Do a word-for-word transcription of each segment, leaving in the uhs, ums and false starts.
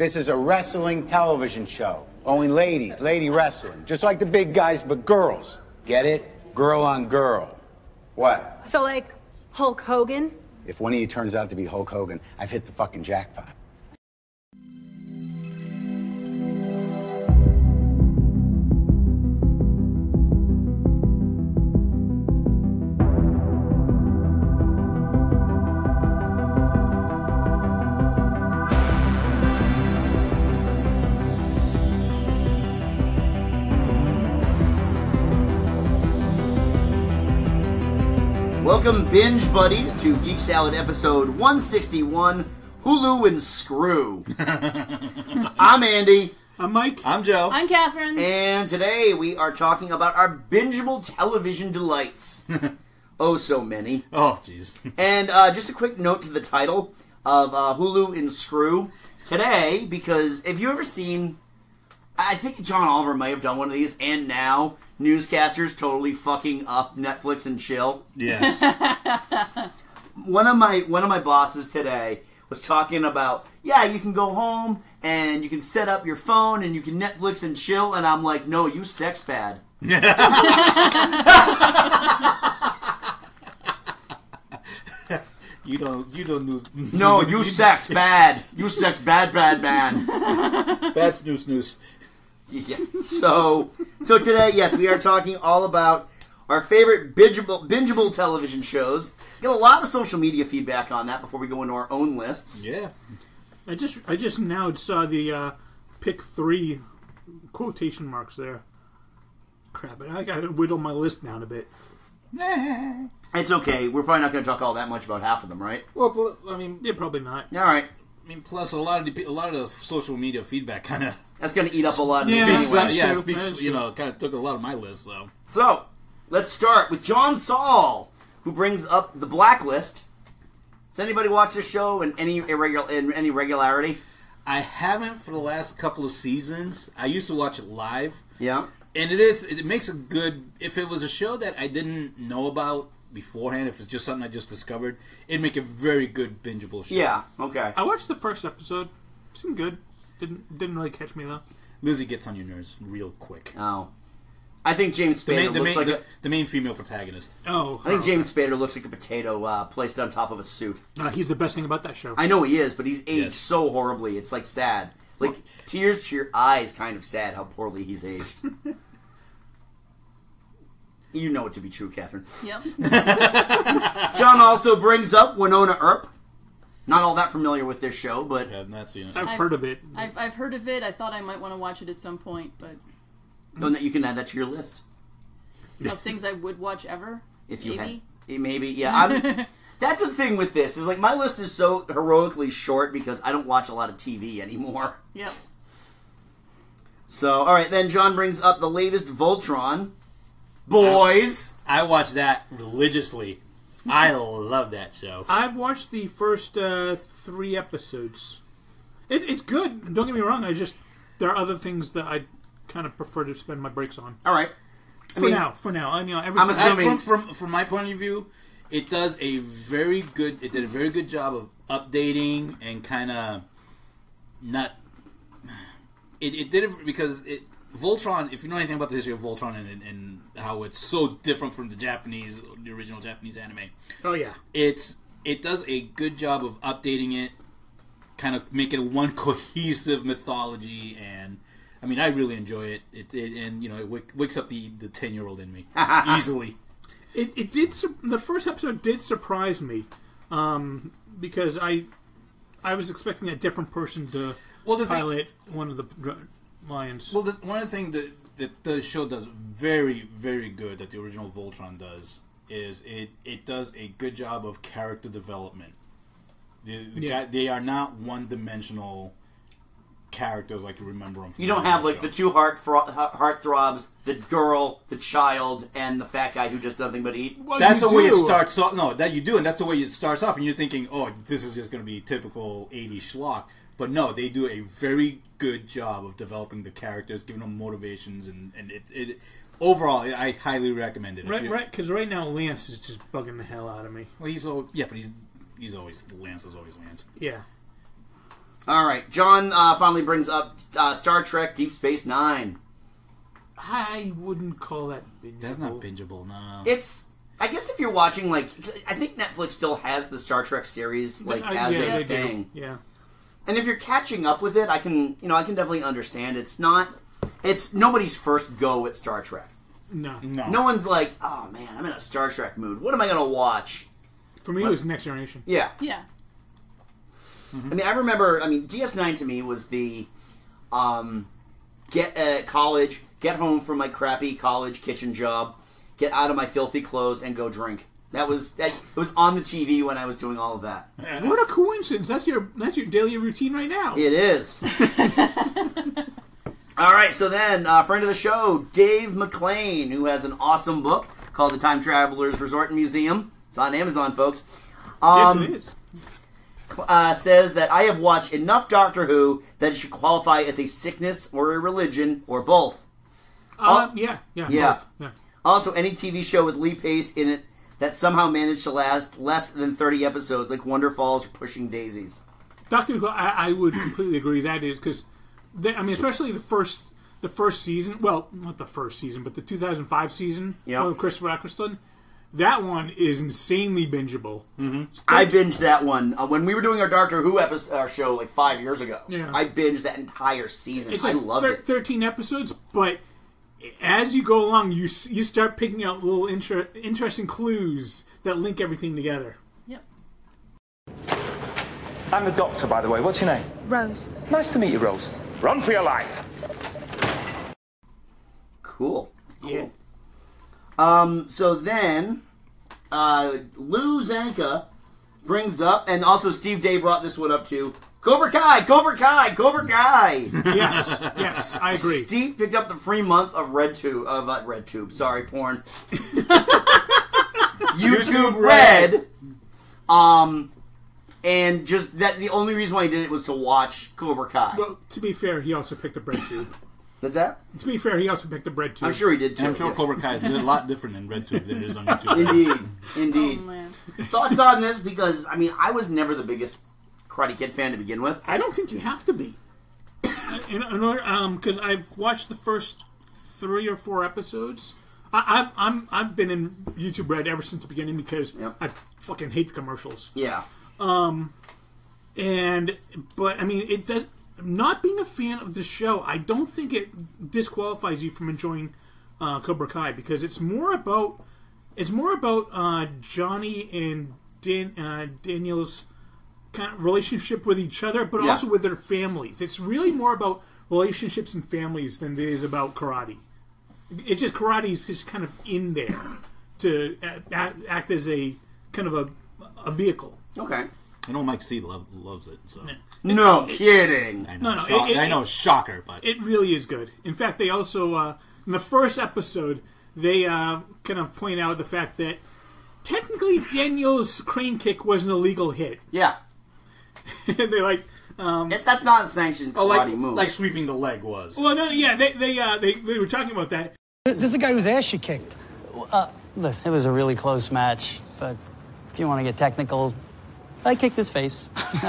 This is a wrestling television show. Only ladies, lady wrestling. Just like the big guys, but girls. Get it? Girl on girl. What? So, like, Hulk Hogan? If one of you turns out to be Hulk Hogan, I've hit the fucking jackpot. Welcome, binge buddies, to Geek Salad episode one sixty-one, Hulu and Screw. I'm Andy. I'm Mike. I'm Joe. I'm Katherine. And today we are talking about our bingeable television delights. Oh, so many. Oh, jeez. And uh, just a quick note to the title of uh, Hulu and Screw today, because if you've ever seen, I think John Oliver might have done one of these, and now newscasters totally fucking up Netflix and chill. Yes. One of my one of my bosses today was talking about, yeah, you can go home and you can set up your phone and you can Netflix and chill, and I'm like, no, you sex bad. You don't. You don't know. No, you sex bad. You sex bad, bad man. Bad snooze snooze. Yeah. So, so today, yes, we are talking all about our favorite bingeable, bingeable television shows. Get a lot of social media feedback on that before we go into our own lists. Yeah. I just I just now saw the uh, pick three quotation marks there. Crap, I gotta whittle my list down a bit. It's okay. We're probably not going to talk all that much about half of them, right? Well, I mean, Yeah, probably not. All right. I mean, plus a lot of the a lot of the social media feedback kind of That's going to eat up a lot of Yeah, this that's anyway. true. yeah speaks. That's You true. know, kind of took a lot of my list. So So, let's start with John Saul, who brings up The Blacklist. Does anybody watch this show in any irregular in any regularity? I haven't for the last couple of seasons. I used to watch it live, Yeah. and it is. It makes a good. If it was a show that I didn't know about beforehand, if it's just something I just discovered, it'd make a very good bingeable show. Yeah. Okay. I watched the first episode. Seemed good. Didn't didn't really catch me though. Lizzie gets on your nerves real quick. Oh. I think James The Spader main, the, looks main, like the, a. the main female protagonist. Oh, I think oh, James Spader looks like a potato uh, placed on top of a suit. uh, he's the best thing about that show. I know he is, but he's aged Yes. so horribly. It's like sad. Like tears to your eyes, kind of sad how poorly he's aged. You know it to be true, Catherine. Yep. John also brings up Winona Earp. Not all that familiar with this show, but I have not seen it. I've, I've- heard of it. I've, I've heard of it. I thought I might want to watch it at some point, but and that you can add that to your list of things I would watch ever, if you maybe. had. Maybe, yeah. I'm, that's the thing with this is like my list is so heroically short because I don't watch a lot of T V anymore. Yep. So, all right, then John brings up the latest Voltron. Boys. I watch that religiously. I love that show. I've watched the first uh, three episodes. It, it's good. Don't get me wrong. I just there are other things that I kind of prefer to spend my breaks on. All right. I For mean, now, for now. I mean, every I'm time- I- assuming- from, from from my point of view, it does a very good. It did a very good job of updating and kind of not. It, it did it because it Voltron. If you know anything about the history of Voltron and, and how it's so different from the Japanese, the original Japanese anime, Oh yeah. it's it does a good job of updating it, kind of make it one cohesive mythology, and I mean I really enjoy it. It, it and you know it wake, wakes up the the ten year old in me easily. It it did. Sur- the first episode did surprise me, um, because I I was expecting a different person to Well, the thing- pilot one of the dr- lions. Well, the, one of the things that, that the show does very, very good that the original Voltron does is it, it does a good job of character development. The, the Yeah. guy, they are not one-dimensional characters like you remember them from you don't the have original like the show. two heart thro- heart throbs, the girl, the child, and the fat guy who does nothing but eat. Well, That's you the way it do. starts off. No, that you do, and that's the way it starts off. And you're thinking, oh, this is just going to be typical eighties schlock. But no, they do a very good job of developing the characters, giving them motivations, and, and it, it overall, I highly recommend it. If Right, you- right. Because right now Lance is just bugging the hell out of me. Well, he's al- yeah, but he's he's always Lance is always Lance. Yeah. All right. John uh, finally brings up uh, Star Trek Deep Space Nine. I wouldn't call that bingeable. That's not bingeable, no. It's... I guess if you're watching, like... I think Netflix still has the Star Trek series, like, I, as yeah, a they thing. do. Yeah. And if you're catching up with it, I can, you know, I can definitely understand. It's not... It's nobody's first go at Star Trek. No. No. No one's like, oh, man, I'm in a Star Trek mood. What am I going to watch? For me, What? it was Next Generation. Yeah. Yeah. I mean, I remember, I mean, D S nine to me was the um, get uh, college, get home from my crappy college kitchen job, get out of my filthy clothes, and go drink. That was, that, it was on the T V when I was doing all of that. What a coincidence. That's your that's your daily routine right now. It is. All right, so then, uh, friend of the show, Dave McLean, who has an awesome book called The Time Traveler's Resort and Museum. It's on Amazon, folks. Um, Yes, it is. Uh, says that I have watched enough Doctor Who that it should qualify as a sickness or a religion or both. Uh, yeah, yeah. Yeah. both, yeah. Also, any T V show with Lee Pace in it that somehow managed to last less than thirty episodes, like Wonder Falls or Pushing Daisies. Doctor Who, I, I would completely agree. That is because, I mean, especially the first the first season. Well, not the first season, but the two thousand five season Yep. with Christopher Eccleston. That one is insanely bingeable. Mm-hmm. I binged that one uh, when we were doing our Doctor Who episode our show like five years ago. Yeah. I binged that entire season. It's I like loved thir- it. thirteen episodes, but as you go along, you s- you start picking out little inter- interesting clues that link everything together. Yep. I'm the doctor, by the way. What's your name? Rose. Nice to meet you, Rose. Run for your life. Cool. Yeah. Um. So then, uh, Lou Zanka brings up, and also Steve Day brought this one up too. Cobra Kai, Cobra Kai, Cobra Kai. Yes, yes, I agree. Steve picked up the free month of RedTube, of uh, RedTube. Sorry, porn. YouTube Red. Um, and just that the only reason why he did it was to watch Cobra Kai. Well, to be fair, he also picked a bread tube. What's that? To be fair, he also picked a bread tube. I'm sure he did too. And I'm sure yeah. Cobra Kai is a lot different in RedTube than it is on YouTube. Indeed, indeed. Oh, man. Thoughts on this? Because I mean, I was never the biggest Karate Kid fan to begin with. I don't think you have to be. in, in order, um, because I've watched the first three or four episodes. I, I've I'm I've been in YouTube Red ever since the beginning because Yep. I fucking hate the commercials. Yeah. And but I mean, it does. Not being a fan of the show, I don't think it disqualifies you from enjoying uh, Cobra Kai because it's more about it's more about uh, Johnny and Dan, uh, Daniel's kind of relationship with each other, but Yeah. also with their families. It's really more about relationships and families than it is about karate. It's just karate is just kind of in there to act, act as a kind of a a vehicle. Okay. I know Mike C love, loves it. So No kidding. I know, No, no, shock- it- it- I know, shocker, but It really is good. In fact, they also uh, in the first episode they uh, kind of point out the fact that technically Daniel's crane kick was an illegal hit. Yeah. They're like, It, that's not a sanctioned oh, karate like move. like sweeping the leg was. well, no, yeah, they they uh, they, they were talking about that. This is a guy whose ass you kicked. Uh, listen, it was a really close match, but if you want to get technical, I kicked his face.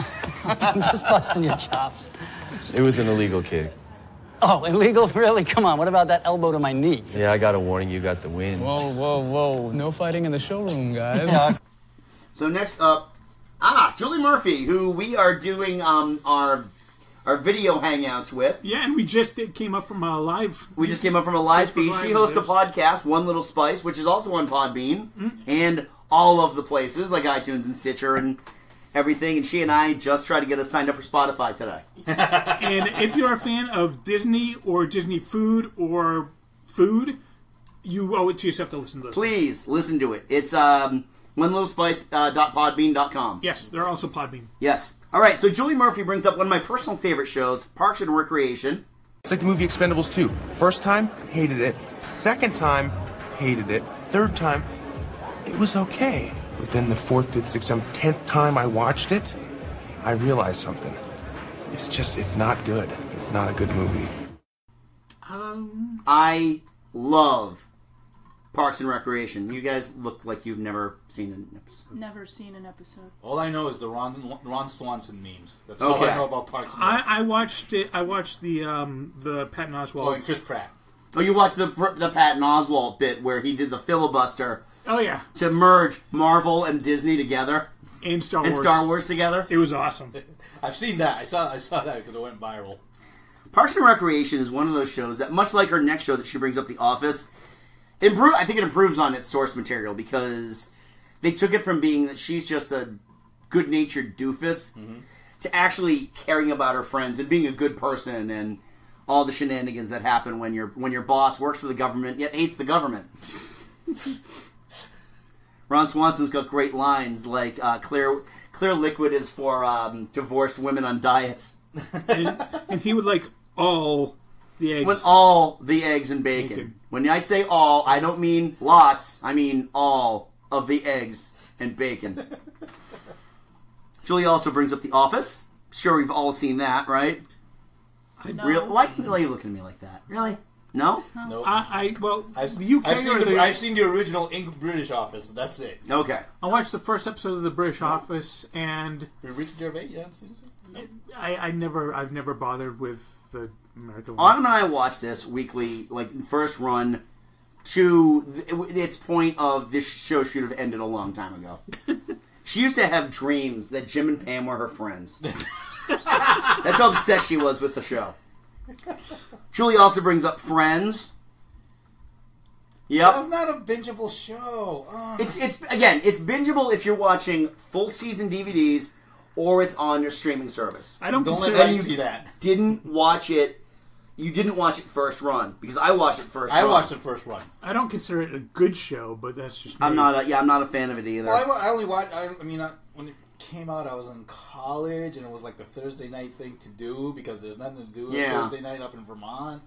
I'm just busting your chops. It was an illegal kick. Oh, illegal? Really? Come on, what about that elbow to my knee? Yeah, I got a warning. You got the win. Whoa, whoa, whoa. No fighting in the showroom, guys. So next up, ah, Julie Murphy, who we are doing um, our our video hangouts with. Yeah, and we just did, came up from a live. We just came up from a live Facebook feed. Live She hosts a with podcast, One Little Spice, which is also on Podbean and all of the places like iTunes and Stitcher and everything. And she and I just tried to get us signed up for Spotify today. And if you're a fan of Disney or Disney food or food, you owe it to yourself to listen to this. Please listen to it. It's um, one little spice dot podbean dot com. Yes, they're also Podbean. Yes. All right, so Julie Murphy brings up one of my personal favorite shows, Parks and Recreation. It's like the movie Expendables two. First time, hated it. Second time, hated it. Third time, it was okay. But then the fourth, fifth, sixth, seventh, tenth time I watched it, I realized something. It's just, it's not good. It's not a good movie. Um, I love Parks and Recreation. You guys look like you've never seen an episode. Never seen an episode. All I know is the Ron, Ron Swanson memes. That's Okay. all I know about Parks and Rec. I, I watched it. I watched the um the Patton Oswalt. Oh, and Chris Pratt. Oh, you watched the the Patton Oswalt bit where he did the filibuster Oh yeah, to merge Marvel and Disney together and Star and Wars. Star Wars together. It was awesome. I've seen that. I saw I saw that because it went viral. Parks and Recreation is one of those shows that, much like her next show that she brings up, The Office, improve. I think it improves on its source material because they took it from being that she's just a good-natured doofus mm-hmm. to actually caring about her friends and being a good person and all the shenanigans that happen when your when your boss works for the government yet hates the government. Ron Swanson's got great lines like uh, "Clear clear liquid is for um, divorced women on diets." and, and he would like all the eggs. With all the eggs and bacon. bacon. When I say all, I don't mean lots. I mean all of the eggs and bacon. Julie also brings up The Office. Sure, we've all seen that, right? No. Real, why, why are you looking at me like that? Really? No? No. Nope. I, I well, I've, the U K I've seen or the, the, I've seen the original English British Office. That's it. Okay. I watched the first episode of the British Office, and Ricky Gervais. You haven't seen it? No. I, I never, I've never bothered with the American one. Autumn and I watch this weekly, like first run, to its point of this show should have ended a long time ago. She used to have dreams that Jim and Pam were her friends. That's how obsessed she was with the show. Julie also brings up Friends. Yep. That's not a bingeable show. Oh. It's it's again, it's bingeable if you're watching full season D V Ds or it's on your streaming service. I don't Don't consider let me you see that. Didn't watch it. You didn't watch it first run because I watched it first. I run. watched it first run. I don't consider it a good show, but that's just me. I'm not. A, yeah, I'm not a fan of it either. Well, I, I only watched. I, I mean, I, when it came out, I was in college, and it was like the Thursday night thing to do because there's nothing to do Yeah. Thursday night up in Vermont.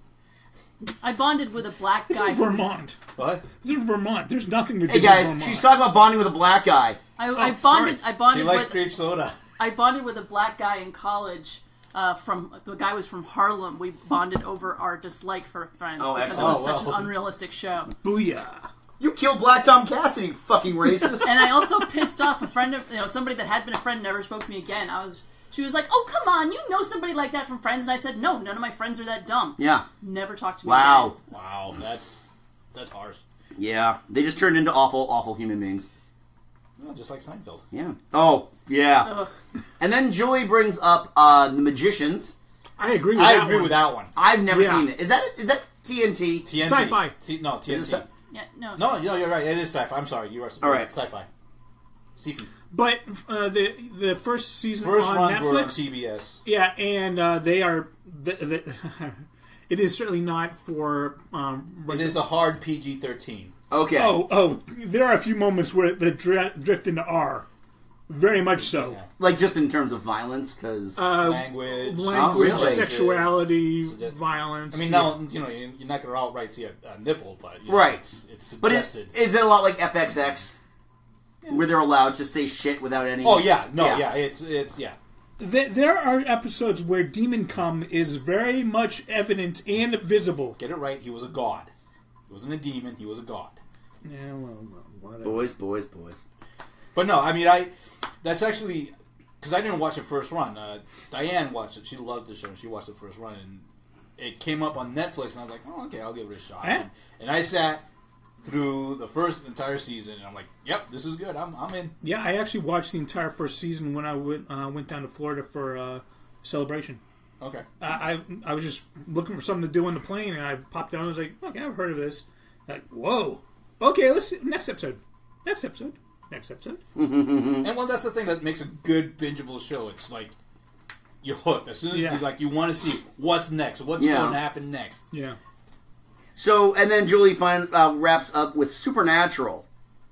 I bonded with a black It's guy. in Vermont. What? It's in Vermont. There's nothing to do Hey guys, in Vermont. she's talking about bonding with a black guy. I, Oh, I bonded. sorry. I bonded She likes with. grape soda. I bonded with a black guy in college. Uh, from the guy was from Harlem. We bonded over our dislike for Friends Oh, because excellent. it was Oh, such well. an unrealistic show. Booyah. You killed Black Tom Cassidy, you fucking racist. And I also pissed off a friend of you know somebody that had been a friend never spoke to me again. I was she was like, "Oh come on, you know somebody like that from Friends?" And I said, "No, none of my friends are that dumb." Yeah. Never talked to me. Wow. Again. Wow, that's that's harsh. Yeah. They just turned into awful, awful human beings. No, just like Seinfeld. Yeah. Oh, yeah. Ugh. And then Julie brings up uh, The Magicians. I agree with I that agree one. with that one. I've never Yeah. seen it. Is that is that T N T? T N T. Sci-fi. T- no, T N T. Is it sci- Yeah, no. No, no, you're right. It is sci-fi. I'm sorry. You are All right. Sci-fi. Sci-fi. But uh, the the first season First on runs were on Netflix, T B S. yeah, and uh, they are. The, the, it is certainly not for. Um, It is a hard P G thirteen. Okay. Oh, oh, there are a few moments where they dri- drift into R. Very much so. Yeah. Like just in terms of violence, because Uh, Language. language, Oh, really? sexuality, So that- violence. I mean, now you know you're you're not going to outright see a, a nipple, but you know, Right. it's, it's but it, suggested. is it a lot like F X X, where they're allowed to say shit without any? Oh yeah, no, Yeah. yeah, it's it's yeah. Th- there are episodes where demon cum is very much evident and visible. Get it right. He was a god. He wasn't a demon. He was a god. Yeah, well, well whatever. Boys, boys, boys. But no, I mean, I that's actually because I didn't watch it first run. Uh, Diane watched it. She loved the show. And she watched it first run, and it came up on Netflix. And I was like, oh, okay, I'll give it a shot. Eh? And, and I sat through the first entire season, and I'm like, yep, this is good. I'm I'm in. Yeah, I actually watched the entire first season when I went, uh, went down to Florida for uh, Celebration. Okay. I, I I was just looking for something to do on the plane, and I popped down and was like, okay, I've heard of this. Like, whoa. Okay, let's see. Next episode. Next episode. Next episode. And well, that's the thing that makes a good bingeable show. It's like you're hooked as soon as Yeah. you like you want to see what's next, what's Yeah. going to happen next. Yeah. So, and then Julie find, uh, wraps up with Supernatural.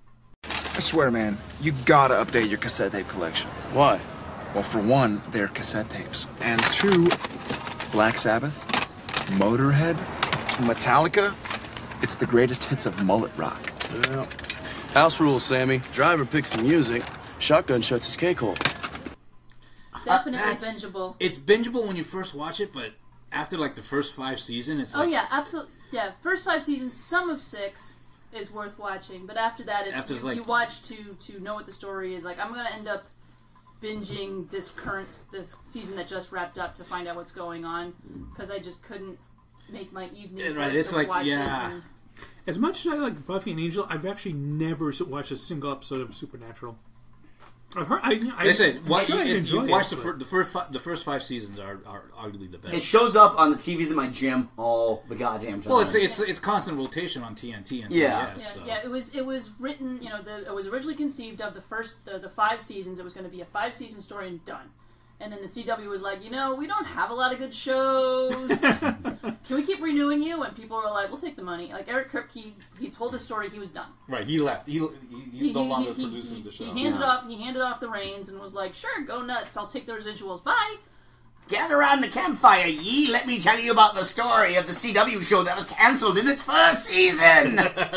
I swear, man, you gotta update your cassette tape collection. Why? Well, for one, they're cassette tapes. And two, Black Sabbath, Motorhead, Metallica. It's the greatest hits of mullet rock. Well, house rules, Sammy. Driver picks the music. Shotgun shuts his cake hole. Definitely Uh, that's- bingeable. It's bingeable when you first watch it, but after like the first five seasons, it's Oh like yeah, absolutely. Yeah, first five seasons, some of six. is worth watching. But after that, it's, After it's you, like- you watch to to know what the story is. Like, I'm going to end up binging this current this season that just wrapped up to find out what's going on, because I just couldn't make my evenings Right, work it's to like- watch yeah. it. And, As much as I like Buffy and Angel, I've actually never watched a single episode of Supernatural. I've heard. I, I, Like I said, I'm what, sure you, I'd you enjoy watch it, the, but- fir- the first five, the first five seasons are, are arguably the best. It shows up on the T Vs in my gym all the goddamn time. Well, it's it's it's constant rotation on T N T and Yeah. T B S. yeah, so. yeah, it was it was written. You know, the, it was originally conceived of the first the, the five seasons. It was going to be a five season story and done. And then the C W was like, you know, we don't have a lot of good shows. Can we keep renewing you? And people were like, we'll take the money. Like Eric Kirk, he he told his story. He was done. Right, he left. He, he he's no longer producing he, the show. He handed Yeah. off. He handed off the reins and was like, "Sure, go nuts. I'll take the residuals. Bye." Gather around the campfire, ye. Let me tell you about the story of the C W show that was cancelled in its first season.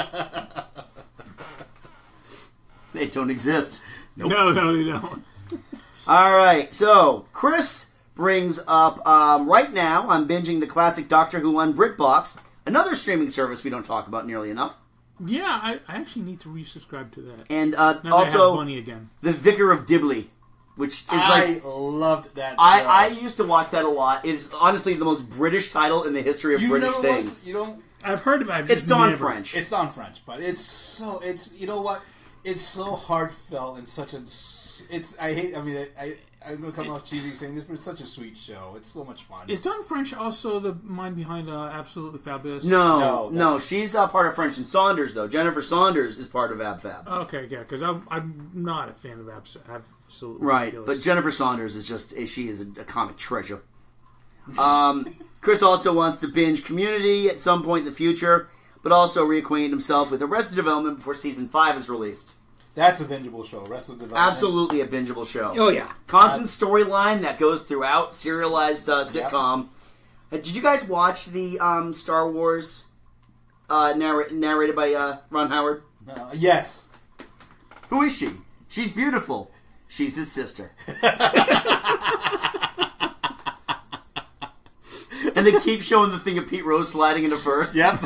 They don't exist. No, no, they don't. All right, so Chris brings up um, right now. I'm binging the classic Doctor Who on BritBox, another streaming service we don't talk about nearly enough. Yeah, I, I actually need to resubscribe to that. And uh, Now that I have also, money again. The Vicar of Dibley, which is I like loved that. I, show. I used to watch that a lot. It's honestly the most British title in the history of You've British never things. watched- you don't. I've heard of it. I've It's just Dawn never- French. It's Dawn French, but it's so it's you know what? It's so heartfelt and such a. It's I hate. I mean, I, I I'm gonna come off cheesy saying this, but it's such a sweet show. It's so much fun. Is Dawn French also the mind behind uh, Absolutely Fabulous? No, No, no, that's- she's uh, part of French and Saunders, though. Jennifer Saunders is part of AbFab. Okay, yeah, because I'm, I'm not a fan of Abs- Absolutely Right, Fabulous. but Jennifer Saunders is just, she is a, a comic treasure. Um, Chris also wants to binge Community at some point in the future, but also reacquaint himself with Arrested Development before season five is released. That's a bingeable show. Arrested Development. Absolutely a bingeable show. Oh, yeah. Constant storyline that goes throughout, serialized uh, sitcom. Uh, Did you guys watch the um, Star Wars uh, narr- narrated by uh, Ron Howard? Uh, yes. Who is she? She's beautiful. She's his sister. And they keep showing the thing of Pete Rose sliding into first. Yep.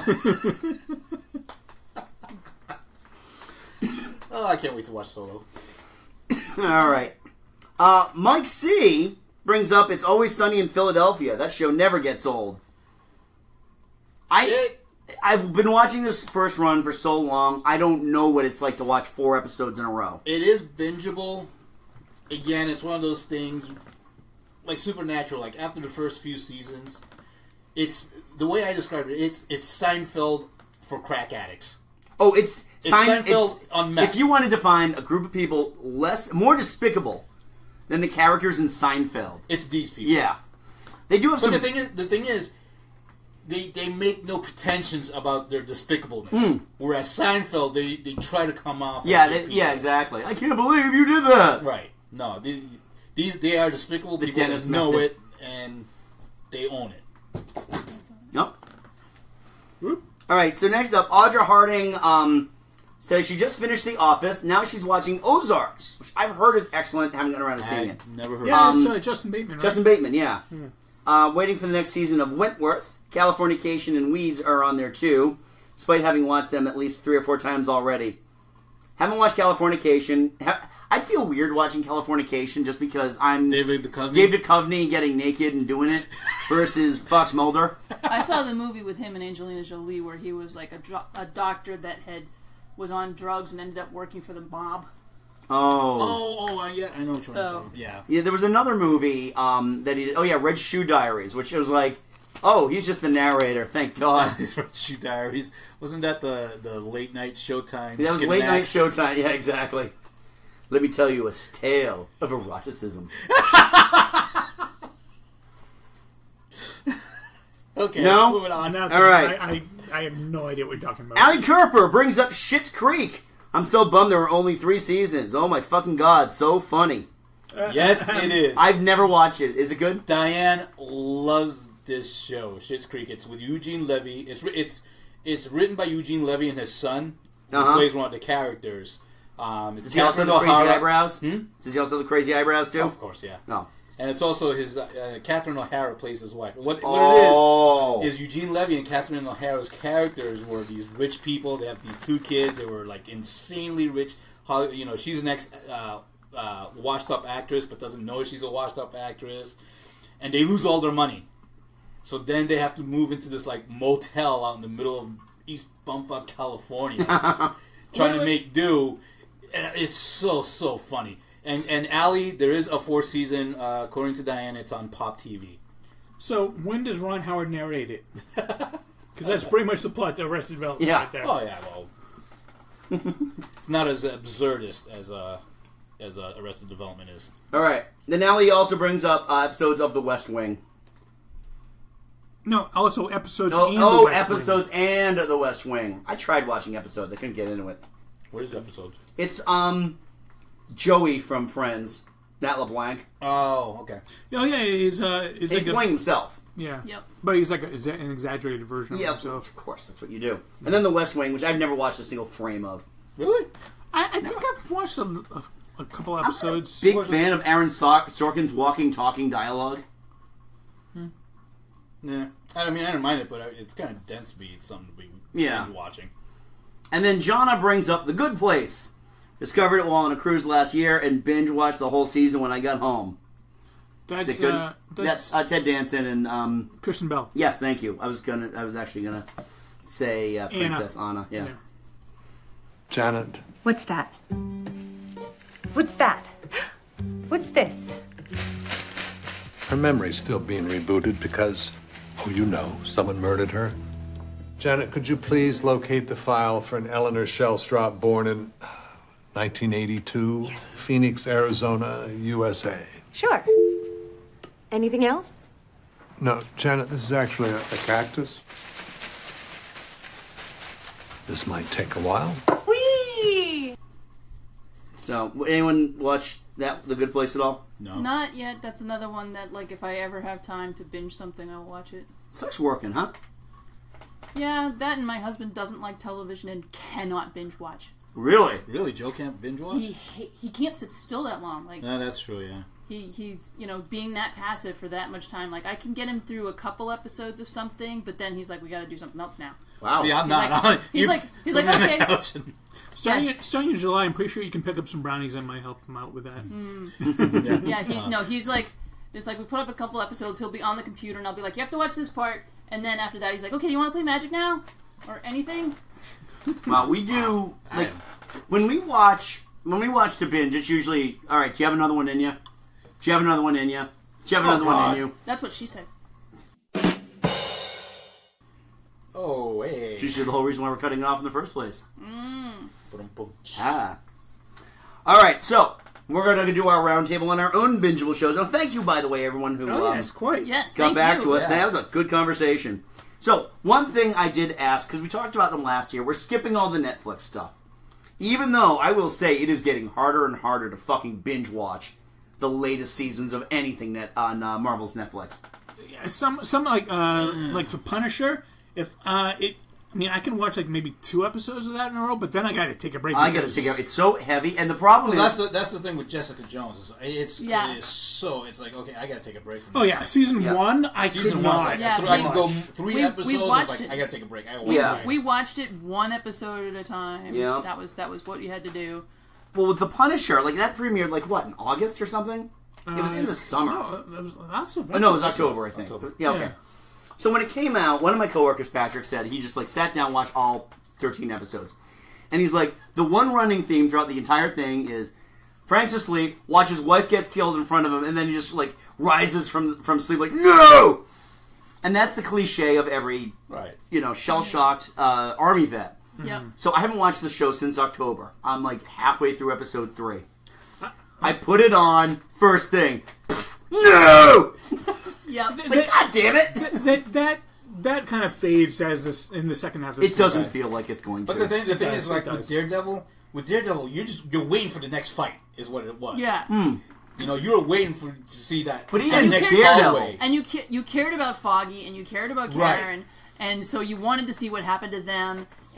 Oh, I can't wait to watch Solo. All right. Uh, Mike C. brings up It's Always Sunny in Philadelphia. That show never gets old. I, I've been watching this first run for so long, I don't know what it's like to watch four episodes in a row. It is bingeable. Again, it's one of those things like Supernatural. Like after the first few seasons, it's the way I described it. It's it's Seinfeld for crack addicts. Oh, it's, It's Sein- Seinfeld it's- on meth. If you wanted to find a group of people less, more despicable than the characters in Seinfeld, it's these people. yeah, they do have But some. the thing is, the thing is, they they make no pretensions about their despicableness. Mm. Whereas Seinfeld, they, they try to come off. yeah, as they, good people. yeah, exactly. I can't believe you did that. Right. No, these, these they are despicable The people Dennis that know method. it and they own it. Nope. All right. So next up, Audra Harding um, says she just finished The Office. Now she's watching Ozarks, which I've heard is excellent. Haven't gotten around to seeing I it. never heard. Yeah, of it's it. uh, Justin Bateman, right? Justin Bateman, yeah. Hmm. Uh, waiting for the next season of Wentworth. Californication and Weeds are on there too, despite having watched them at least three or four times already. Haven't watched Californication. Ha- I'd feel weird watching Californication just because I'm David Duchovny. Dave Duchovny getting naked and doing it versus Fox Mulder. I saw the movie with him and Angelina Jolie where he was like a, dro- a doctor that had was on drugs and ended up working for the mob. Oh. Oh, oh, I, yeah, I know what you're So- saying. Yeah. Yeah, there was another movie um, that he did. Oh, yeah, Red Shoe Diaries, which was like, oh, he's just the narrator. Thank God. Shoe Diaries. Wasn't that the, the late night Showtime? That was Skin late night Max? Showtime. Yeah, exactly. Let me tell you a tale of eroticism. Okay, No? moving on. No, 'cause All right. I, I, I have no idea what you're talking about. Allie Kerper brings up Schitt's Creek. I'm so bummed there were only three seasons. Oh my fucking God, so funny. Yes, it is. I've never watched it. Is it good? Diane loves this show, Schitt's Creek. It's with Eugene Levy. It's it's it's written by Eugene Levy and his son, who Uh-huh. plays one of the characters. Um, it's Does he also have the Catherine crazy O'Hara. eyebrows? Hmm? Does he also have the crazy eyebrows too? Oh, of course, yeah. No. And it's also his uh, Catherine O'Hara plays his wife. What, what Oh. it is is Eugene Levy and Catherine O'Hara's characters were these rich people. They have these two kids. They were like insanely rich. Holly- You know, she's an ex uh, uh, washed up actress, but doesn't know she's a washed up actress. And they lose all their money. So then they have to move into this like motel out in the middle of East Bumfuck, California, trying to make do. And it's so so funny. And and Allie, there is a fourth season. Uh, according to Diane, it's on Pop T V. So when does Ron Howard narrate it? Because that's pretty much the plot to Arrested Development Yeah. right there. Oh yeah, well, it's not as absurdist as uh, as uh, Arrested Development is. All right. Then Allie also brings up uh, episodes of The West Wing. No, also episodes Oh, and oh the West episodes Wing. and The West Wing. I tried watching episodes. I couldn't get into it. What is episodes? It's um Joey from Friends, Nat LeBlanc. Oh, okay. Oh yeah, he's uh, he's, He's like playing a, himself. Yeah. Yep. But he's like a, is an exaggerated version of Yeah, himself. of course, that's what you do. And then The West Wing, which I've never watched a single frame of. Really? I, I think I've watched a, a, a couple episodes. Big fan of Aaron Sor- Sorkin's walking, talking dialogue. Yeah. I mean, I don't mind it, but it's kind of dense beat. It's something to be Yeah. binge watching. And then Jonna brings up The Good Place. Discovered it while on a cruise last year and binge watched the whole season when I got home. That's, Is it good? uh, that's that's uh, Ted Danson and um, Kristen Bell. yes, thank you. I was gonna. I was actually gonna say uh, Princess Anna. Yeah. Yeah. Janet. What's that? What's that? What's this? Her memory's still being rebooted because, oh, you know, someone murdered her. Janet, could you please locate the file for an Eleanor Shellstrop born in nineteen eighty-two? Yes. Phoenix, Arizona, U S A. Sure. Anything else? No, Janet, this is actually a, a cactus. This might take a while. Whee! So, anyone watch that The Good Place at all? No. Not yet. That's another one that, like, if I ever have time to binge something, I'll watch it. Sucks working, huh? Yeah, that and my husband doesn't like television and cannot binge watch. Really? Really? Joe can't binge watch? He he, he can't sit still that long. Like No, that's true, yeah. he he's you know being that passive for that much time. Like I can get him through a couple episodes of something, but then he's like, we got to do something else now. Wow. See, I'm He's not. like, he's You like, he's put like, me on the okay. couch and- Starting, Yeah. in, starting in July, I'm pretty sure you can pick up some brownies that might help him out with that. Mm. Yeah, he no, he's like, it's like we put up a couple episodes. He'll be on the computer, and I'll be like, you have to watch this part, and then after that, he's like, okay, you want to play Magic now, or anything? Well, we do like when we watch when we watch to binge. It's usually all right. Do you have another one in you? Do you have another one in you? Do you have Oh, another one God. in you? That's what she said. Oh, hey. She's the whole reason why we're cutting it off in the first place. Mm. Ah. All right, so we're going to do our roundtable on our own bingeable shows. And thank you, by the way, everyone who Oh, um, yes, quite. Yes, got thank back you. to us. Yeah. That was a good conversation. So, one thing I did ask, because we talked about them last year, we're skipping all the Netflix stuff. Even though I will say it is getting harder and harder to fucking binge watch the latest seasons of anything that on uh, Marvel's Netflix. Yeah, some some like uh, like for Punisher, if uh, it. I mean, I can watch like maybe two episodes of that in a row, but then I got to take a break. I got to because- take it. It's so heavy, and the problem Well, is that's the, that's the thing with Jessica Jones. Is it's Yeah. it is so it's like okay, I got to take a break from. Oh this. yeah, season Yeah. one I Season could one, not. like, Yeah, th- I we- could go three we- we episodes. watched of like it. I got to take a break. I got Yeah. We watched it one episode at a time. Yeah. That was that was what you had to do. well with the Punisher, like that premiered like what in August or something. It was in the summer. No, that was, that's a Oh, no, it was October, I think. Yeah, okay. Yeah. So when it came out, one of my coworkers, Patrick, said he just like sat down and watched all thirteen episodes. And he's like, the one running theme throughout the entire thing is Frank's asleep, watches his wife gets killed in front of him, and then he just like rises from from sleep like, no! And that's the cliche of every, Right. you know, shell-shocked uh, army vet. Yep. So I haven't watched the show since October. I'm like halfway through episode three. I put it on first thing. No! Yep. It's like, God damn it! That that that, that kind of fades as this in the second half of the It season. doesn't feel like it's going to. But the thing, the It thing does, is, like it with does. Daredevil, with Daredevil, you're just you're waiting for the next fight, is what it was. Yeah. You know, you were waiting for to see that. But even that you next cared- Daredevil. hallway. And you ca- you cared about Foggy and you cared about Right. Karen, and so you wanted to see what happened to them.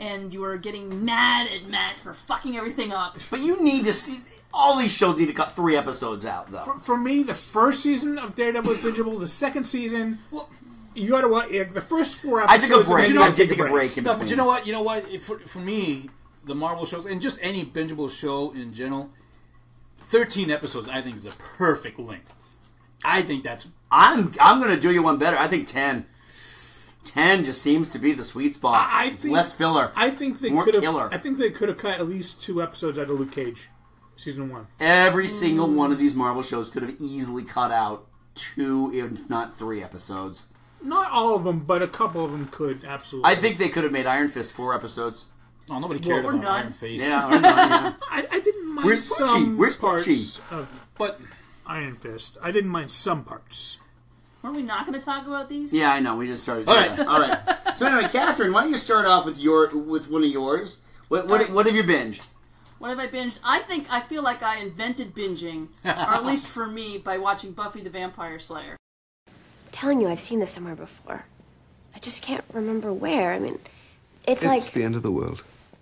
and you were getting mad at Matt for fucking everything up. But you need to see... All these shows need to cut three episodes out, though. For, for me, the first season of Daredevil was bingeable. The second season, well, you got to watch the first four episodes. I took a break. You know, I did take a break. No, but you know what? You know what? For, for me, the Marvel shows, and just any bingeable show in general, thirteen episodes, I think, is a perfect length. I think that's... I'm I'm going to do you one better. I think ten. ten just seems to be the sweet spot. I, I think less filler. I think they more could have. killer. I think they could have cut at least two episodes out of Luke Cage, season one. Every single one of these Marvel shows could have easily cut out two, if not three episodes. Not all of them, but a couple of them could absolutely. I think they could have made Iron Fist four episodes. Oh, nobody cared well, about none. Iron Fist. Yeah, or not, yeah. I, I didn't mind Where's some Pucci? Where's parts Pucci? of but Iron Fist. I didn't mind some parts. Weren't we not going to talk about these? Yeah, I know. We just started. All right, all right. So anyway, Catherine, why don't you start off with your with one of yours? What what, Right. what have you binged? What have I binged? I think I feel like I invented binging, or at least for me, by watching Buffy the Vampire Slayer. I'm telling you, I've seen this somewhere before. I just can't remember where. I mean, it's, It's like... the end of the world.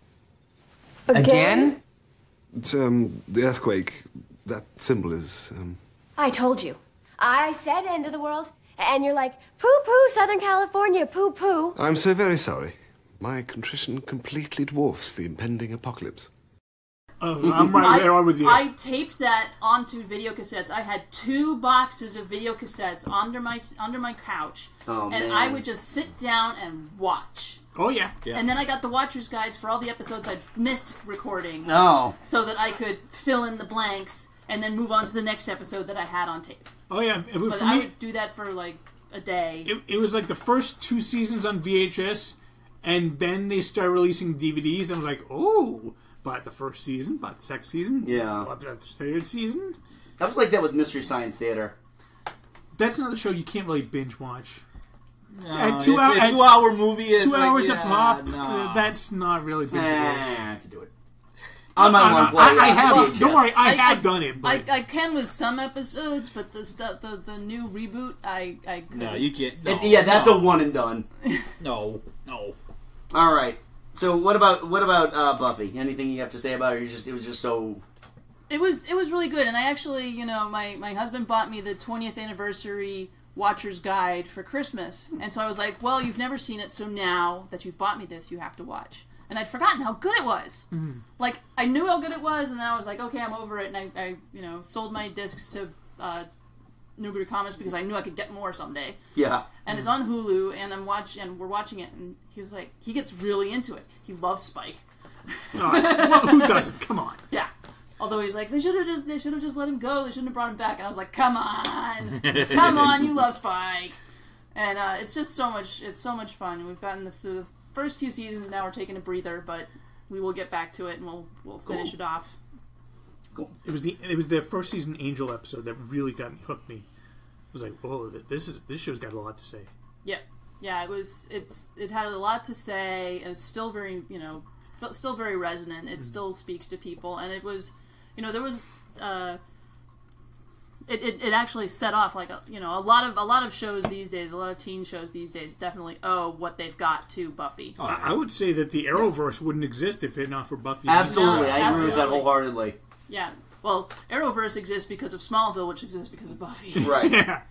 Again? It's, um, the earthquake. That symbol is, um... I told you. I said end of the world, and you're like, poo-poo, Southern California, poo-poo. I'm so very sorry. My contrition completely dwarfs the impending apocalypse. Oh, I'm right there I, with you. I taped that onto video cassettes. I had two boxes of video cassettes under my under my couch, Oh, and man. I would just sit down and watch. Oh yeah. Yeah. And then I got the watcher's guides for all the episodes I'd missed recording, Oh. so that I could fill in the blanks and then move on to the next episode that I had on tape. Oh yeah. It, But for I me, would do that for like a day. it, it was like the first two seasons on V H S, and then they started releasing D V Ds, and I was like, oh. Bought the first season, bought the second season, Yeah. bought the third season. I was like that with Mystery Science Theater. That's another show you can't really binge watch. No, At two it's hour- a at two-hour movie. Is Two like, hours yeah, a pop. no. uh, that's not really bingeable. Eh, I can do it. On my I- one I- play. I uh, have- V H S. don't worry, I, I- have I- done it. But I, I can with some episodes, but the stuff, the, the new reboot, I I couldn't. No, you can't. No, It- yeah, that's no. a one and done. No, no. All right. So what about what about uh, Buffy? Anything you have to say about it? Or you just it was just so. It was it was really good, and I actually, you know, my, my husband bought me the twentieth anniversary Watcher's Guide for Christmas, and so I was like, well, you've never seen it, so now that you've bought me this, you have to watch. And I'd forgotten how good it was. Mhm. Like, I knew how good it was, and then I was like, okay, I'm over it, and I, I you know, sold my discs to uh, Newbury Comics because I knew I could get more someday. Yeah. And it's on Hulu, and I'm watch and we're watching it, and he was like, he gets really into it. He loves Spike. Oh, well, who doesn't? Come on. Yeah. Although he's like, they should have just they should have just let him go. They shouldn't have brought him back. And I was like, come on, come on, you love Spike. And uh, it's just so much. It's so much fun. We've gotten the, through the first few seasons. Now we're taking a breather, but we will get back to it and we'll we'll finish Cool. it off. Cool. It was the it was the first season Angel episode that really got me hooked me. I was like, oh, this is this show's got a lot to say. Yeah, yeah. It was. It's. It had a lot to say. And it's still very, you know, f- still very resonant. It still speaks to people, and it was, you know, there was. Uh, it, it, it actually set off like a, you know, a lot of a lot of shows these days, a lot of teen shows these days definitely owe what they've got to Buffy. I, I would say that the Arrowverse wouldn't exist if it not for Buffy. Absolutely, No, I agree with that absolutely. wholeheartedly. Yeah. Well, Arrowverse exists because of Smallville, which exists because of Buffy. Right. Yeah.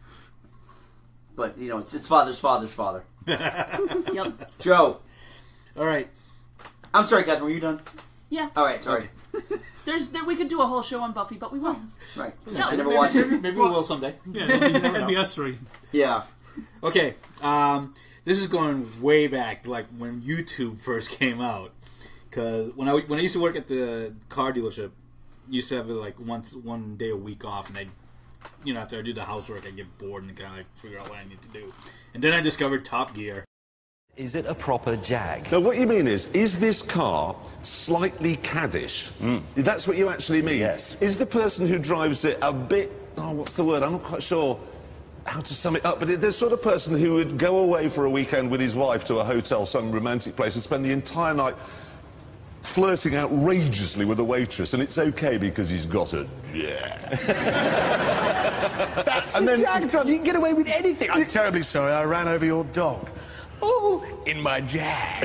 But you know, it's it's father's father's father. Yep. Joe. All right. I'm sorry, Catherine. Were you done? Yeah. All right. Sorry. There's there we could do a whole show on Buffy, but we won't. Right. No. I never Maybe, watched maybe, it. maybe we will someday. Yeah, that'd be us three. Yeah. Okay, um, this is going way back, like when YouTube first came out. Because when I when I used to work at the car dealership, I used to have it like once one day a week off, and I, you know, after I do the housework, I get bored and kind of like figure out what I need to do. And then I discovered Top Gear. Is it a proper Jag? No, what you mean is, is this car slightly caddish? Mm. That's what you actually mean? Yes. Is the person who drives it a bit, oh, what's the word? I'm not quite sure how to sum it up, but they're the sort of person who would go away for a weekend with his wife to a hotel, some romantic place, and spend the entire night flirting outrageously with a waitress, and it's okay because he's got a Jag. That's And a then- Jag, Tom. You can get away with anything. I'm terribly sorry. I ran over your dog. Oh, in my Jag.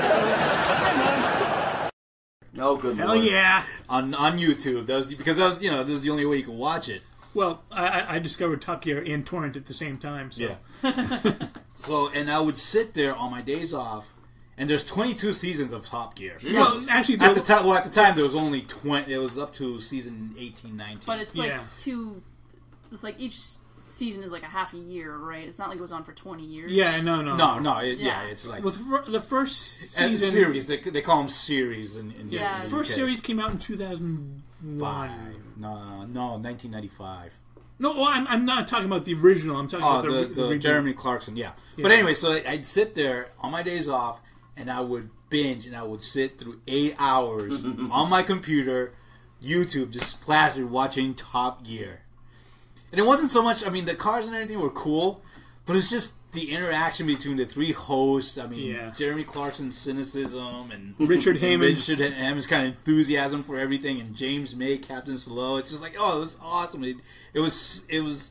Oh, good Hell lord. yeah. On on YouTube. That was because that was you know that was the only way you could watch it. Well, I, I discovered Top Gear and Torrent at the same time. So. Yeah. So and I would sit there on my days off, and there's twenty-two seasons of Top Gear. Well, actually, at the time, well, at the time there was only twenty. It was up to season eighteen, nineteen. But it's like Yeah. two. It's like each season is like a half a year, right? It's not like it goes on for twenty years. Yeah, no, no, No, no, it, yeah. it's like Well, the fir- the first and season series. They, they call them series. In, in Yeah. in The first U K. series came out in two thousand one. Five. No, no, nineteen ninety-five. No, well, I'm, I'm not talking about the original. I'm talking Oh, about the, the, the, the, Jeremy Clarkson, yeah. Yeah. But anyway, so I'd sit there on my days off, and I would binge, and I would sit through eight hours on my computer, YouTube, just plastered watching Top Gear. And it wasn't so much, I mean, the cars and everything were cool, but it's just the interaction between the three hosts. I mean, Yeah. Jeremy Clarkson's cynicism and Richard and Hammond's- Richard Hammond's kind of enthusiasm for everything, and James May, Captain Slow. It's just like, oh, it was awesome. It, it was, it was,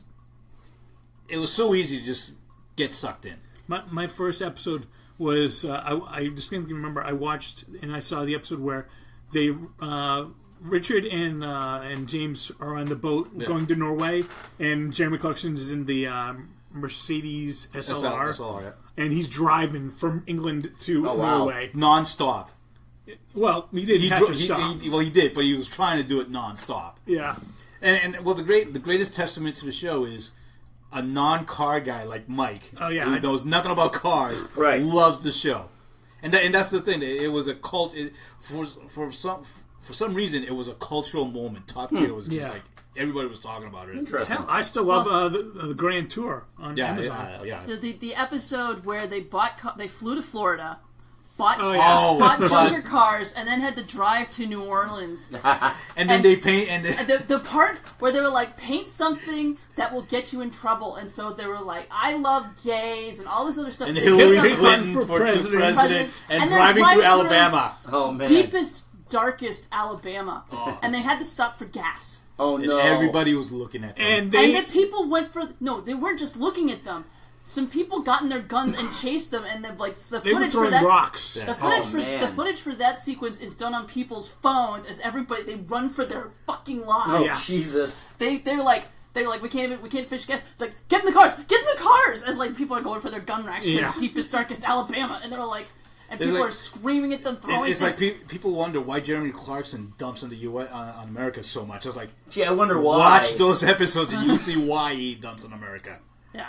it was so easy to just get sucked in. My, my first episode was, uh, I, I distinctly remember I watched and I saw the episode where they, uh, Richard and uh, and James are on the boat Yeah. going to Norway, and Jeremy Clarkson is in the um, Mercedes S L R, S L R, yeah. and he's driving from England to Oh, wow. Norway. Non-stop. Well, he didn't He have dro- to he- stop. he- well, he did, but he was trying to do it non-stop. Yeah. And, and well, the great, the greatest testament to the show is a non-car guy like Mike, Oh, yeah. who knows nothing about cars, Right. loves the show, and that, and that's the thing. It, it was a cult it, for for some for some reason. It was a cultural moment. Top Gear was just Yeah. like everybody was talking about it. Hell, I still love uh, the, the Grand Tour on Yeah, Amazon. yeah, yeah. The, the the episode where they bought ca- they flew to Florida, bought Oh, yeah. Oh, bought but- junker cars, and then had to drive to New Orleans. And then they paint and And the, the part where they were like, paint something that will get you in trouble, and so they were like, I love gays and all this other stuff. and Hillary Hitler Clinton for for, president. president, president and, And they're driving driving through through- Alabama. Oh, man. deepest, darkest Alabama, and they had to stop for gas. Oh, And no. everybody was looking at them. And they, And the people went for no, they weren't just looking at them. Some people got in their guns and chased them, and then like the they were footage for throwing that rocks. the footage Oh, for man. the footage for that sequence is done on people's phones as everybody they run for their fucking lives. Oh, Yeah. Jesus. They they're like they're like we can't even we can't fish gas. Like get in the cars, get in the cars as like people are going for their gun racks. Yeah. Yeah. Deepest darkest Alabama, and they're like. And It's people like- are screaming at them, throwing It's, it's like things. pe- people wonder why Jeremy Clarkson dumps on the U S on, on America so much. I was like, Gee, I wonder why. watch those episodes and you'll see why he dumps on America. Yeah.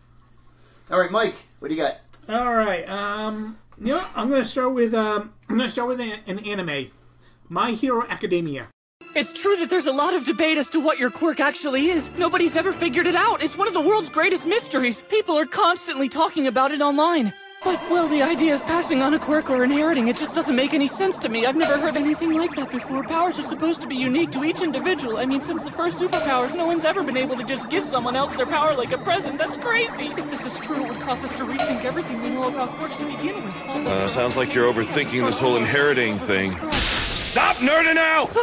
All right, Mike, what do you got? All right. Um, you know, I'm going to start with um, I'm going to start with an, an anime, My Hero Academia. It's true that there's a lot of debate as to what your quirk actually is. Nobody's ever figured it out. It's one of the world's greatest mysteries. People are constantly talking about it online. But, well, the idea of passing on a quirk or inheriting it just doesn't make any sense to me. I've never heard anything like that before. Powers are supposed to be unique to each individual. I mean, since the first superpowers, no one's ever been able to just give someone else their power like a present. That's crazy. If this is true, it would cause us to rethink everything we know about quirks to begin with. Uh, sounds like you're overthinking this whole inheriting thing. Stop nerding out!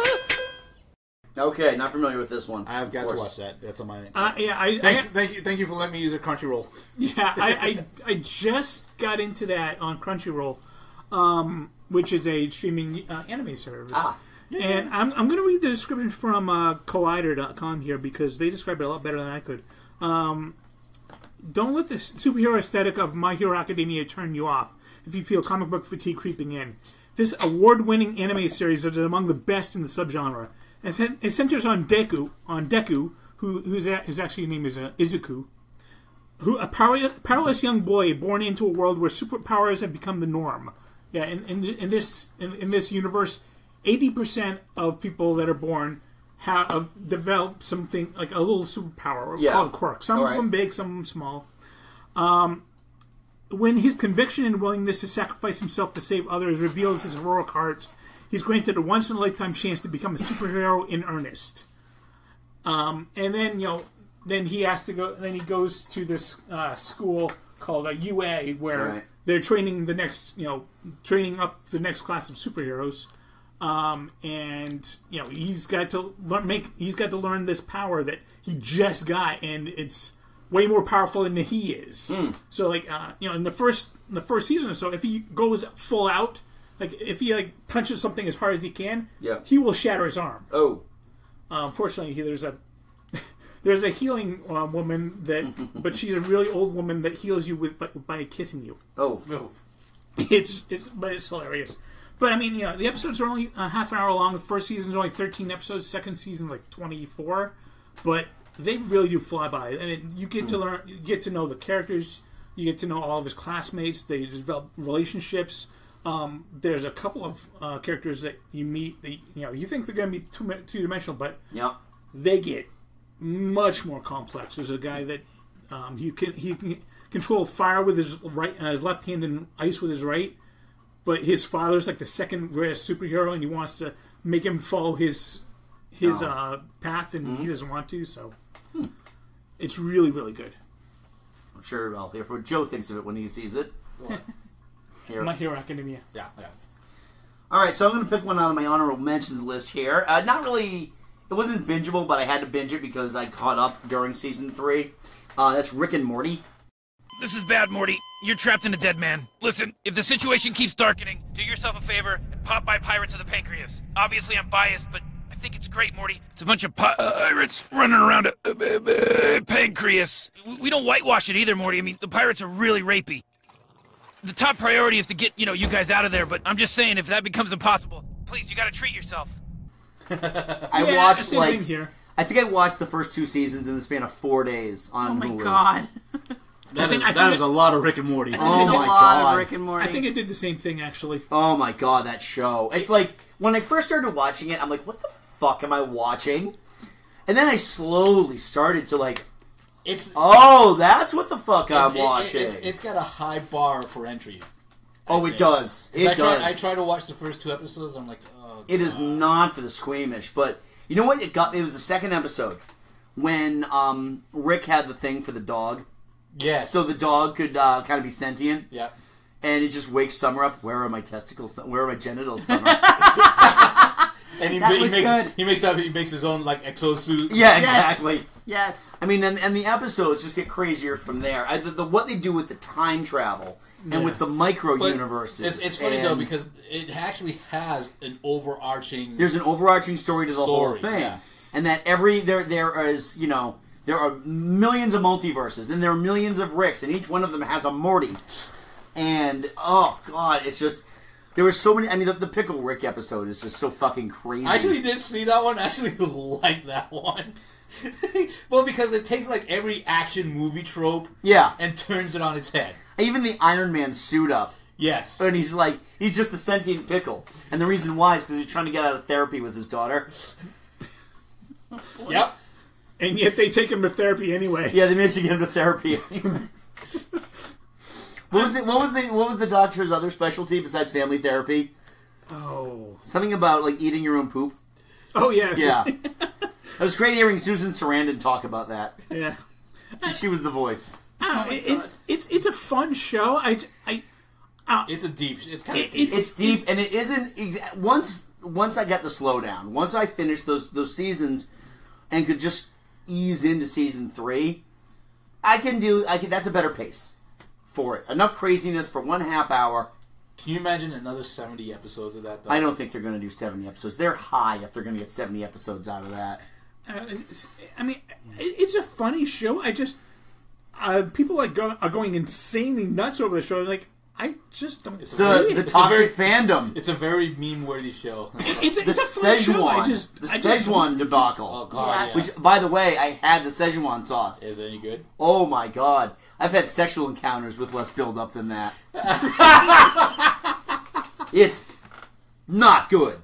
Okay, not familiar with this one. I've got Of to course. watch that. That's on my. Uh, yeah, I, Thanks, I thank you, thank you for letting me use a Crunchyroll. yeah, I, I I just got into that on Crunchyroll, um, which is a streaming uh, anime service. Ah. And I'm, I'm going to read the description from uh, Collider dot com here because they describe it a lot better than I could. Um, don't let the superhero aesthetic of My Hero Academia turn you off if you feel comic book fatigue creeping in. This award-winning anime series is among the best in the subgenre. It centers on Deku, on Deku, who who's a, his actual name is uh, Izuku, who a power, powerless young boy born into a world where superpowers have become the norm. Yeah, in, in, in this in, in this universe, eighty percent of people that are born have developed something like a little superpower Yeah. called quirk. Some All of right. them big, some of them small. Um, when his conviction and willingness to sacrifice himself to save others reveals his heroic heart, he's granted a once-in-a-lifetime chance to become a superhero in earnest. Um, and then, you know, then he has to go. Then he goes to this uh, school called a U A, where Right. they're training the next, you know, training up the next class of superheroes. Um, and you know, he's got to learn. Make he's got to learn this power that he just got, and it's way more powerful than he is. Mm. So like uh, you know, in the first in the first season or so, if he goes full out, like if he like punches something as hard as he can, yeah. he will shatter his arm. Oh, uh, unfortunately, he, there's a there's a healing uh, woman that, but she's a really old woman that heals you with by, by kissing you. Oh, no, it's it's but it's hilarious. But I mean, you know, the episodes are only a half an hour long. The first season's only thirteen episodes. Second season like twenty-four, but they really do fly by. And it, you get to learn, you get to know the characters. You get to know all of his classmates. They develop relationships. Um, there's a couple of uh, characters that you meet that you know you think they're going to be two two dimensional, but yeah. they get much more complex. There's a guy that um, he can he can control fire with his right, uh, his left hand, and ice with his right. But his father's like the second greatest superhero, and he wants to make him follow his his Oh. uh, path, and Mhm. he doesn't want to. So it's really, really good. I'm sure I'll hear what Joe thinks of it when he sees it. Here. My Hero Academia. Yeah, yeah. All right, so I'm going to pick one out of my honorable mentions list here. Uh, not really, it wasn't bingeable, but I had to binge it because I caught up during season three. Uh, that's Rick and Morty. This is bad, Morty. You're trapped in a dead man. Listen, if the situation keeps darkening, do yourself a favor and pop by Pirates of the Pancreas. Obviously, I'm biased, but I think it's great, Morty. It's a bunch of pi- pirates running around a, a, a pancreas. We don't whitewash it either, Morty. I mean, the pirates are really rapey. The top priority is to get, you know, you guys out of there, but I'm just saying, if that becomes impossible, please, you gotta treat yourself. I Yeah, watched same like thing here. I think I watched the first two seasons in the span of four days on Oh my Hulu. god. That, think- is, I that think is it- a lot of Rick and Morty. Oh There's my a lot god! of Rick and Morty. I think it did the same thing actually. Oh my god, that show! It's like when I first started watching it, I'm like, "What the fuck am I watching?" And then I slowly started to like, It's "Oh, that's what the fuck I'm It's- it- it- watching." it's, it's got a high bar for entry. oh, it does. 'Cause It I tried, does. I tried to watch the first two episodes. I'm like, oh. It is not for the squeamish, but you know what? It got. It was the second episode when um, Rick had the thing for the dog. Yes. So the dog could uh, kind of be sentient. Yeah. And it just wakes Summer up. Where are my testicles? Where are my genitals, Summer? And he, That he was makes good. he makes up he makes his own like exosuit. Yeah, Yes. exactly. Yes. I mean, and, and the episodes just get crazier from there. I, the, the what they do with the time travel and Yeah. with the micro But universes. It's, it's funny and though because it actually has an overarching. there's an overarching story to the whole Story, thing, yeah. and that every there there is you know there are millions of multiverses and there are millions of Ricks, and each one of them has a Morty. And oh god, it's just there were so many. I mean, the, the Pickle Rick episode is just so fucking crazy. I actually did see that one. I actually like that one. Well, because it takes like every action movie trope, Yeah. and turns it on its head. Even the Iron Man suit up. Yes. And he's like, he's just a sentient pickle. And the reason why is because he's trying to get out of therapy with his daughter. Yep. And yet they take him to therapy anyway. Yeah, they managed to get him to therapy anyway. What was it? What was the what was the doctor's other specialty besides family therapy? Oh. Something about like eating your own poop. Oh yes. Yeah. It was great hearing Susan Sarandon talk about that. Yeah. She was the voice. I don't know, it- it's it's it's a fun show. I j- I uh, It's a deep. It's kind of It- deep. It's deep, and it isn't exa- once once I got the slowdown. Once I finished those those seasons, and could just ease into season three, I can do. I can. That's a better pace for it. Enough craziness for one half hour. Can you imagine another seventy episodes of that? Though? I don't think they're going to do seventy episodes. They're high if they're going to get seventy episodes out of that. uh, it's- I mean, it- it's a funny show. I just uh, people like go, are going insanely nuts over the show. Like I just don't see The it. the It's a toxic very- fandom. It's a very meme-worthy show. It's, The it's a fun show. I Szechuan, just, the I just Szechuan debacle. Oh god, Yeah. yeah. Which, by the way, I had the Szechuan sauce. Is it any good? Oh my god. I've had sexual encounters with less build-up than that. It's not good.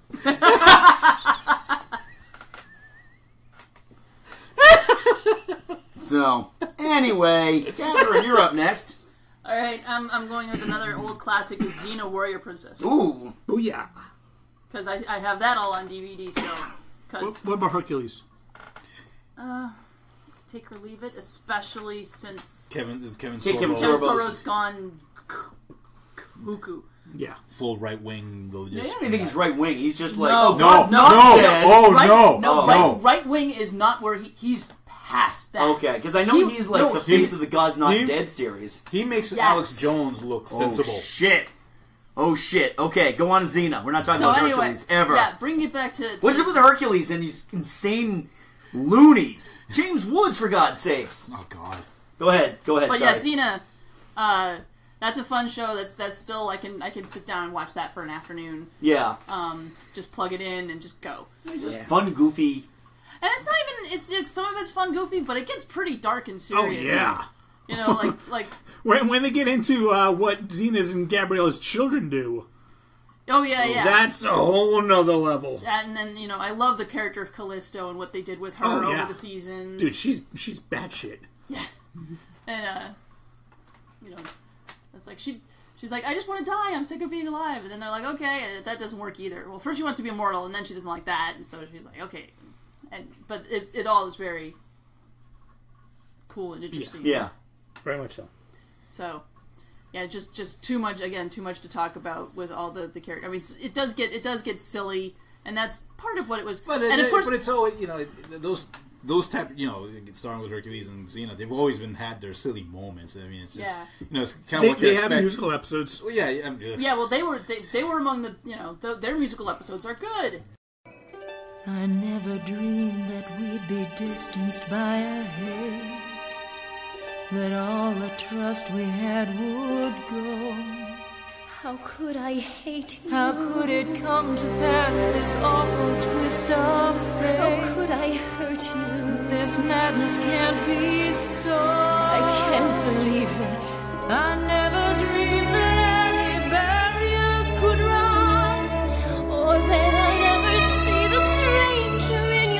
So, anyway, Katherine, you're up next. All right, I'm, I'm going with another old classic, Xena Warrior Princess. Ooh. Oh yeah. Because I, I have that all on D V D still. What, Because what about Hercules? uh, take or leave it, especially since Kevin, is Kevin Yeah, Kevin Sorbo Kevin Sorbo. Sorbo's gone cuckoo. Yeah. full right wing religious? I don't even think he's right wing. He's just like, No, oh, God's no, not no, dead. oh, right, no, no, oh, right, no. right wing is not where he, he's Fantastic. Okay, because I know He- he's like no, the face he's- of the God's Not he- Dead series. He makes Yes. Alex Jones look sensible. Oh, shit. Oh, shit. Okay, go on, Xena. We're not talking So about anyway, Hercules ever. yeah, bring it back to. to What's up with Hercules and these insane loonies? James Woods, for God's sakes. Oh, God. Go ahead. Go ahead. But Sorry. yeah, Xena, uh, that's a fun show. That's that's still I can I can sit down and watch that for an afternoon. Yeah. Um, just plug it in and just go. Just fun, goofy. And it's not even it's, it's some of it's fun, goofy, but it gets pretty dark and serious. Oh, yeah. You know, like like When, when they get into uh, what Xena's and Gabriella's children do. oh yeah yeah. That's a whole nother level. And then you know I love the character of Callisto and what they did with her Oh, yeah. over the seasons. Dude, she's she's batshit. Yeah. And uh, you know, it's like she. She's like, I just want to die. I'm sick of being alive. And then they're like, okay, and that doesn't work either. Well, first she wants to be immortal, and then she doesn't like that, and so she's like, okay. And but it, it all is very cool and interesting. Yeah. Very much so. So, yeah, just just too much again, too much to talk about with all the the characters. I mean, it's- it does get it does get silly, and that's part of what it was. But, and it, of course, but it's always, you know, it, those those type, you know, starting with Hercules and Xena, they've always been had their silly moments. I mean, it's just, Yeah. you know, it's kind of They, what you they expect. have musical episodes. Well, yeah, yeah. yeah. yeah. Well, they were they, they were among the you know the, their musical episodes are good. I never dreamed that we'd be distanced by a hate, that all the trust we had would go. How could I hate you? How could it come to pass, this awful twist of fate? How could I hurt you? This madness can't be so. I can't believe it. I never dreamed that any barriers could rise, Or that I'd ever see the stranger in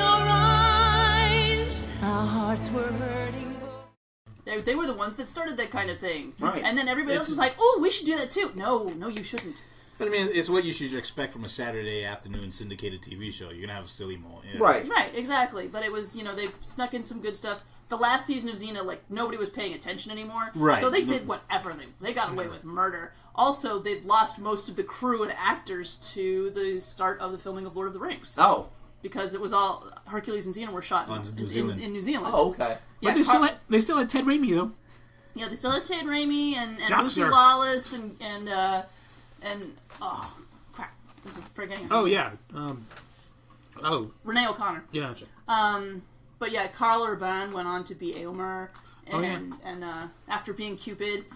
your eyes. our hearts were hurting. They, they were the ones that started that kind of thing. Right. And then everybody else It's- was like, oh, we should do that too. No, no, you shouldn't. But I mean, it's what you should expect from a Saturday afternoon syndicated T V show. You're gonna have a silly moment, yeah. Right. Right, exactly. But it was, you know, they snuck in some good stuff. The last season of Xena, like, nobody was paying attention anymore. Right. So they did whatever. They, they got away with murder. Also, they'd lost most of the crew and actors to the start of the filming of Lord of the Rings. Oh. Because it was all, Hercules and Xena were shot On in, New in, Zealand. in New Zealand. Oh, okay. Yeah, but they Car- still had, they still had Ted Raimi though. Yeah, they still had Ted Raimi and, and Joxer. Lucy Lawless and, and, uh, and, oh, crap. I'm forgetting her Oh name. yeah. Um, oh Renee O'Connor. yeah. That's right. Um, but yeah, Carl Urban went on to be Eomer, and Oh, yeah. and, and uh, after being Cupid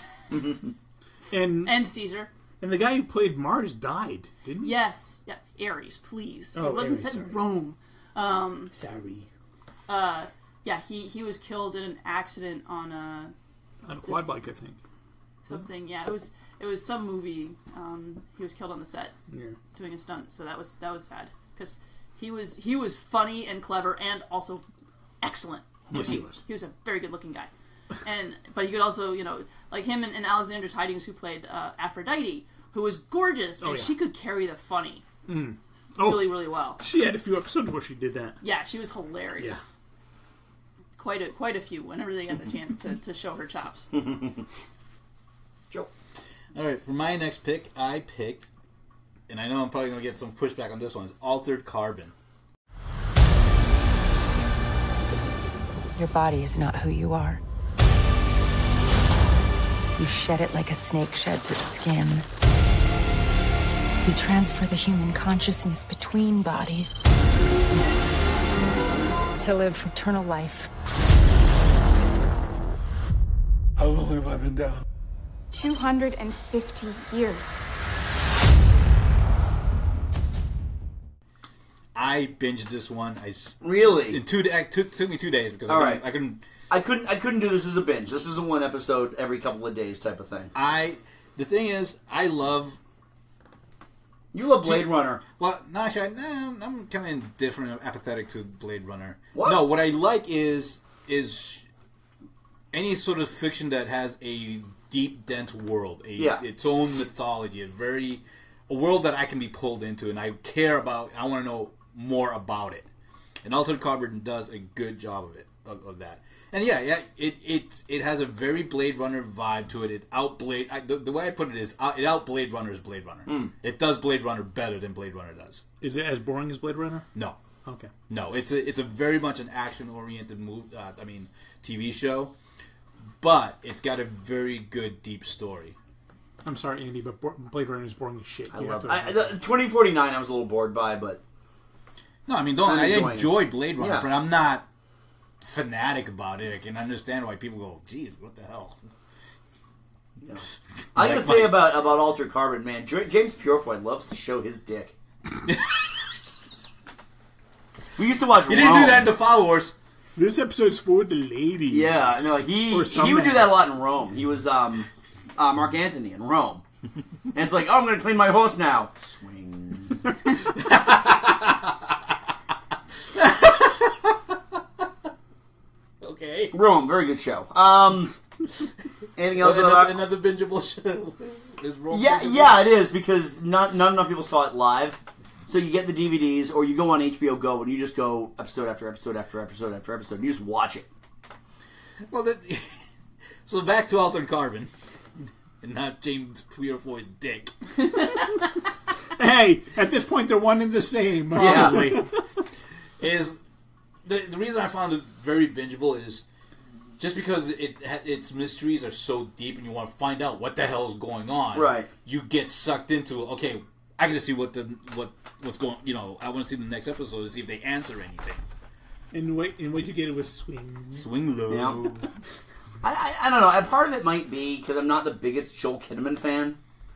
And and Caesar. and the guy who played Mars died, didn't he? Yes, yeah, Ares, please. Oh, it wasn't Ares, set in sorry. Rome. Um, Sorry. uh, yeah, he he was killed in an accident on a On a quad this- bike, I think. something. Yeah, it was it was some movie. Um, he was killed on the set Yeah. doing a stunt, so that was that was sad because he was he was funny and clever and also excellent. Yes, he was. He was a very good looking guy, and but he could also, you know, like him and, and Alexander Tidings, who played uh, Aphrodite, who was gorgeous, and Oh, yeah. she could carry the funny Mm. Oh, really really well. she had a few episodes where she did that. Yeah, she was hilarious. Quite a quite a few whenever they got the chance to, to show her chops. Joe. All right, for my next pick, I picked, and I know I'm probably going to get some pushback on this one, is Altered Carbon. Your body is not who you are. You shed it like a snake sheds its skin. You transfer the human consciousness between bodies to live eternal life. How long have I been down? two hundred fifty years. I binged this one. I s- Really? in two. It took, took me two days because I All couldn't, right. I couldn't. I couldn't. I couldn't do this as a binge. This is a one episode every couple of days type of thing. I. The thing is, I love. You love Blade Runner. Well, no, actually, I, no, I'm kind of indifferent, apathetic to Blade Runner. What? No, what I like is is any sort of fiction that has a deep, dense world, a, Yeah. its own mythology, a very a world that I can be pulled into, and I care about. I want to know more about it. And Altered Carbon does a good job of it, of, of that. And yeah, yeah, it it it has a very Blade Runner vibe to it. It outblade. I, the, the way I put it is, uh, it out Blade Runner's Blade Runner. Mm. It does Blade Runner better than Blade Runner does. Is it as boring as Blade Runner? No, Okay. No, it's a it's a very much an action oriented move. Uh, I mean, T V show, but it's got a very good deep story. I'm sorry, Andy, but Blade Runner is boring as shit. I You love have it. to- I, the, twenty forty-nine I was a little bored by, but... No, I mean, don't, I'm I enjoying enjoyed it. Blade Runner, Yeah. but I'm not fanatic about it. I can understand why people go, geez, what the hell? Yeah. I gotta Like say my- about, about Altered Carbon, man, J- James Purefoy loves to show his dick. We used to watch You didn't Rome. do that in the followers. This episode's for the ladies. Yeah, no, he Or some he would do men. that a lot in Rome. He was um, uh, Mark Antony in Rome. And it's like, oh, I'm going to clean my horse now. Swing. Okay. Rome, very good show. Um, anything else? another, about another bingeable show. Is Rome Yeah, bingeable? yeah, it is because not not enough people saw it live. So you get the D V Ds, or you go on H B O Go and you just go episode after episode after episode after episode. And you just watch it. Well, that, so back to Altered Carbon, and not James Purefoy's dick. Hey, at this point, they're one and the same. Probably. is the the reason I found it very bingeable is just because it its mysteries are so deep and you want to find out what the hell is going on. Right. You get sucked into okay. I got to see what the what what's going. You know, I want to see the next episode to see if they answer anything. And what and what you get it was swing. Swing low. Yeah. I, I I don't know. And part of it might be because I'm not the biggest Joel Kinnaman fan.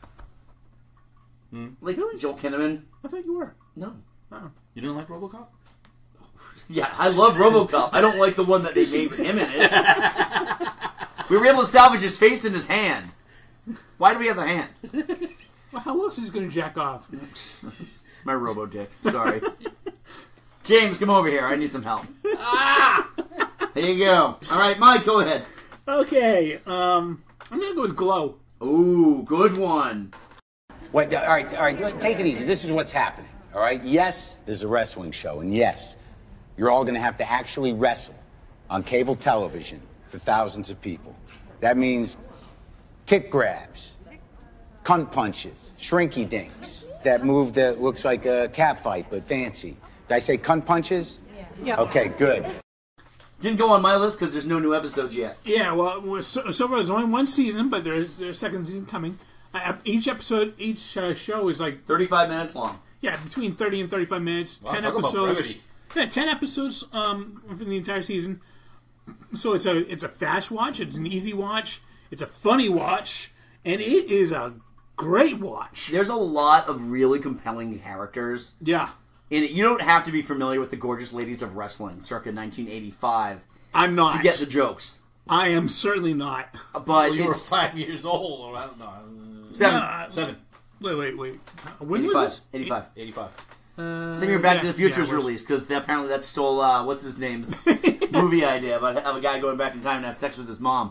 Hmm? Like Joel Kinnaman. I thought you were. No. Oh. You don't like RoboCop? Yeah, I love RoboCop. I don't like the one that they made with him in it. We were able to salvage his face and his hand. Why do we have the hand? Well, how else is he going to jack off? My robo dick. Sorry. James, come over here. I need some help. Ah! There you go. All right, Mike, go ahead. Okay, um, I'm going to go with Glow. Ooh, good one. Wait, all right, all right, take it easy. This is what's happening, all right? Yes, this is a wrestling show, and yes, you're all going to have to actually wrestle on cable television for thousands of people. That means tit grabs, cunt punches, shrinky dinks, that move that looks like a cat fight but fancy. Did I say cunt punches? Yeah. Okay, good. Didn't go on my list because there's no new episodes yet. Yeah, well, we're so, so far there's only one season, but there's there's a second season coming. Uh, each episode, each uh, show is like thirty-five minutes long. Yeah, between thirty and thirty-five minutes. Wow, ten talk about episodes. brevity. Yeah, ten episodes um, for the entire season. So it's a it's a fast watch. It's an easy watch. It's a funny watch, and it is a great watch. There's a lot of really compelling characters. Yeah. In it. You don't have to be familiar with the Gorgeous Ladies of Wrestling, circa nineteen eighty-five. I'm not to get the jokes. I am certainly not. But Well, you were it's five years old. Or, I don't know. Seven. Uh, Seven. Wait, wait, wait. When eighty-five. was this? eighty-five. eighty-five. Uh, Same year Back yeah, to the Future yeah, was it was. released because apparently that stole uh, what's his name's movie idea about of a guy going back in time to have sex with his mom.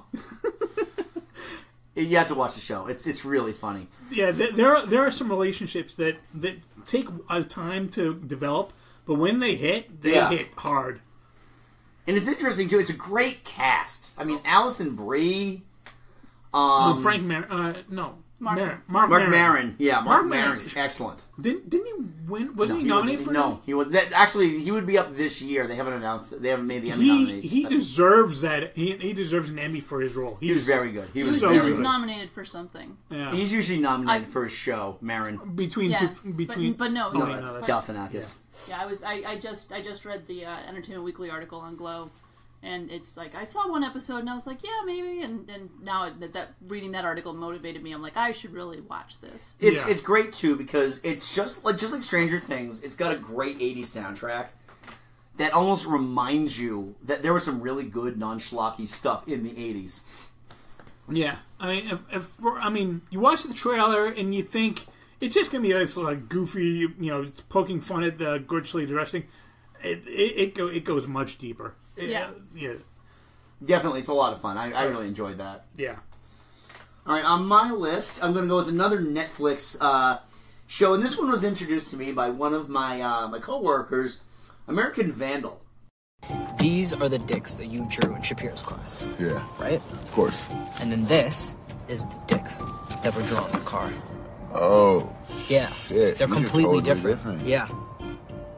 You have to watch the show. It's it's really funny. Yeah, th- there are, there are some relationships that, that take a time to develop, but when they hit, they Yeah. hit hard. And it's interesting too. It's a great cast. I mean, Alison Brie. Oh, Um, Frank Mar- uh, no. Mark- Mar- Mark, Mark, Maron. Yeah, Mark, Mark Maron Maron. is excellent. Didn't didn't he win? Wasn't No, he nominated wasn't- for No, that? he was. That, actually, he would be up this year. They haven't announced. They haven't made the Emmy He nomination. he deserves that. He, he deserves an Emmy for his role. He was very good. He was so he very was good. nominated for something. Yeah. He's usually nominated I- for his show, Marin. between Yeah, two, between. but, but no, No, yeah, that's but- Galifianakis. Yeah, I was. I, I just I just read the uh, Entertainment Weekly article on Glow, and it's like I saw one episode and I was like, yeah, maybe. And and now that, that reading that article motivated me. I'm like, I should really watch this. It's Yeah. it's great too because it's just like just like Stranger Things. It's got a great eighties soundtrack that almost reminds you that there was some really good non-schlocky stuff in the eighties. Yeah, I mean, if, if for, I mean, you watch the trailer and you think it's just gonna be this like goofy, you know, poking fun at the Gorgeous Lady wrestling. It it it, go, it goes much deeper. It- Yeah. yeah, Definitely, it's a lot of fun. I, I really enjoyed that. yeah. All right, on my list, I'm going to go with another Netflix uh, show, and this one was introduced to me by one of my uh, my coworkers, American Vandal. These are the dicks that you drew in Shapiro's class. Yeah. Right? Of course. And then this is the dicks that were drawn in the car. Oh. Yeah. Shit. They're These are completely totally different. different. Yeah.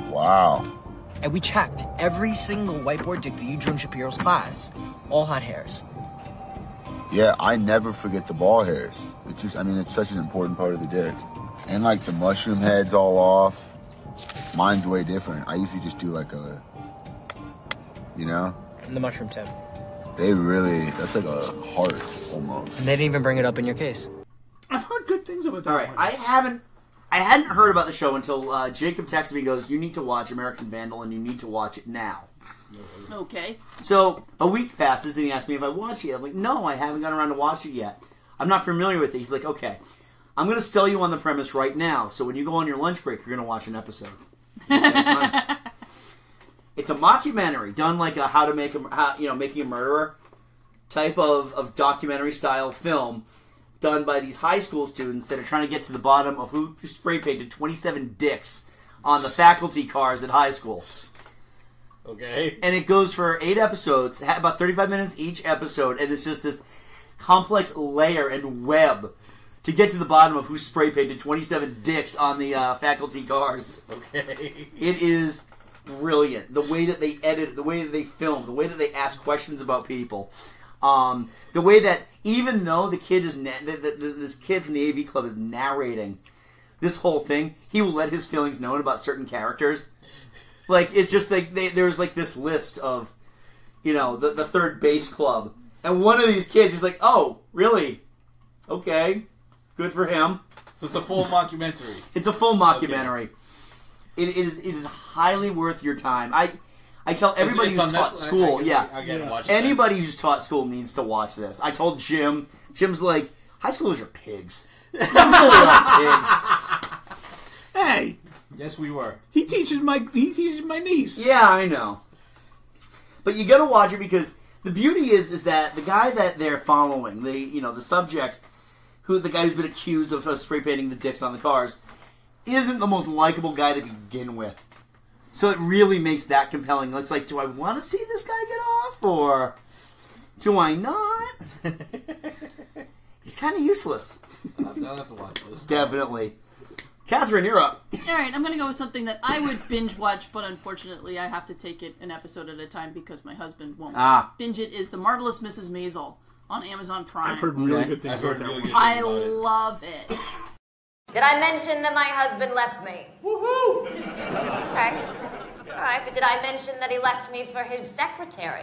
Wow. And we checked every single whiteboard dick that you drew in Shapiro's class. All had hairs. Yeah, I never forget the ball hairs. It's just, I mean, it's such an important part of the dick. And like the mushroom heads all off. Mine's way different. I usually just do like a, you know? And the mushroom tip. They really, that's like a heart almost. And they didn't even bring it up in your case. I've heard good things about that. All right, one. I haven't, I hadn't heard about the show until uh, Jacob texted me and goes, you need to watch American Vandal and you need to watch it now. Okay. So a week passes and he asked me if I watched it. I'm like, no, I haven't gotten around to watch it yet. I'm not familiar with it. He's like, okay, I'm going to sell you on the premise right now. So when you go on your lunch break, you're going to watch an episode. It's a mockumentary done like a how to make a how, you know making a murderer type of, of documentary style film done by these high school students that are trying to get to the bottom of who spray painted twenty-seven dicks on the faculty cars at high school. Okay. And it goes for eight episodes, about thirty-five minutes each episode, and it's just this complex layer and web to get to the bottom of who spray painted twenty-seven dicks on the uh, faculty cars. Okay. It is brilliant. The way that they edit, the way that they film, the way that they ask questions about people. Um, the way that even though the kid is na- the, the, the, this kid from the A V Club is narrating this whole thing, he will let his feelings known about certain characters. Like, it's just like they, there's like this list of, you know, the, the third base club. And one of these kids is like, oh, really? Okay. Good for him. So it's a full mockumentary. It's a full mockumentary. Okay. It is it is highly worth your time. I I tell everybody it's who's taught Netflix? school, I, I, yeah. I, I gotta watch it. Anybody who's taught school needs to watch this. I told Jim. Jim's like, high schoolers are pigs. You really are pigs. Hey. Yes, we were. He teaches my he teaches my niece. Yeah, I know. But you gotta watch it because the beauty is is that the guy that they're following, the you know the subject, who the guy who's been accused of, of spray painting the dicks on the cars, isn't the most likable guy to begin with. So it really makes that compelling. It's like, do I want to see this guy get off, or do I not? He's kind of useless. I'll have to watch this. Definitely. Catherine, you're up. All right, I'm going to go with something that I would binge watch, but unfortunately I have to take it an episode at a time because my husband won't. Ah. Binge it is The Marvelous Missus Maisel on Amazon Prime. I've heard really good things about that one. I love it. Did I mention that my husband left me? Woohoo! Okay. All right, but did I mention that he left me for his secretary?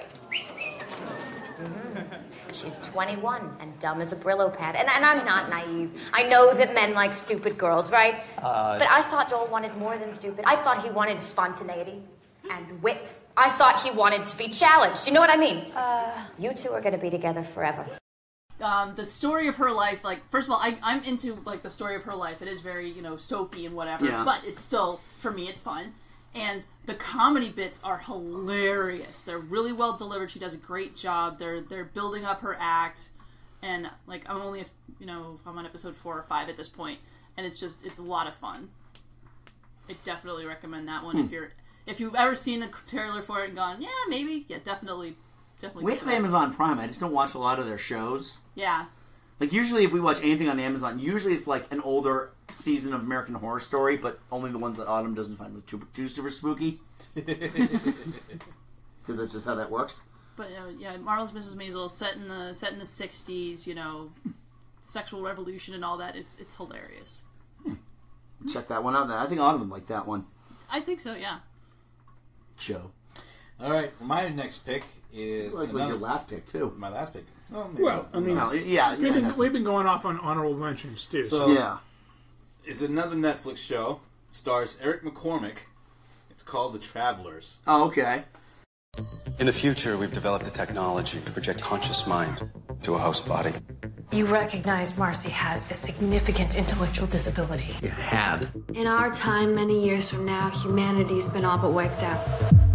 Mm-hmm. She's twenty-one and dumb as a Brillo pad. And, and I'm not naive. I know that men like stupid girls, right? Uh, but I thought Joel wanted more than stupid. I thought he wanted spontaneity and wit. I thought he wanted to be challenged. You know what I mean? Uh, you two are going to be together forever. Um, the story of her life, like, first of all, I, I'm into, like, the story of her life. It is very, you know, soapy and whatever, Yeah. but it's still, for me, it's fun. And the comedy bits are hilarious. They're really well delivered. She does a great job. They're they're building up her act. And, like, I'm only, you know, I'm on episode four or five at this point, and it's just, it's a lot of fun. I definitely recommend that one. Hmm. If you're, if you've ever seen a trailer for it and gone, yeah, maybe, yeah, definitely, definitely. We go for have that. Amazon Prime. I just don't watch a lot of their shows. Yeah. Like, usually if we watch anything on Amazon, usually it's like an older season of American Horror Story, but only the ones that Autumn doesn't find like, too, too super spooky. Because that's just how that works. But uh, yeah, Marvelous Missus Maisel set in the set in the sixties, you know, sexual revolution and all that. It's it's hilarious. Check that one out. Then I think Autumn would like that one. I think so. Yeah. Joe. All right, for my next pick is Like, like your last pick too. My last pick. Well, maybe Well, I mean, no. yeah, we've, been, we've been going off on honorable mentions too. So, So, yeah, it's another Netflix show. Stars Eric McCormick. It's called The Travelers. Oh, okay. In the future, we've developed a technology to project conscious mind to a host body. You recognize Marcy has a significant intellectual disability. You had? In our time, many years from now, humanity's been all but wiped out.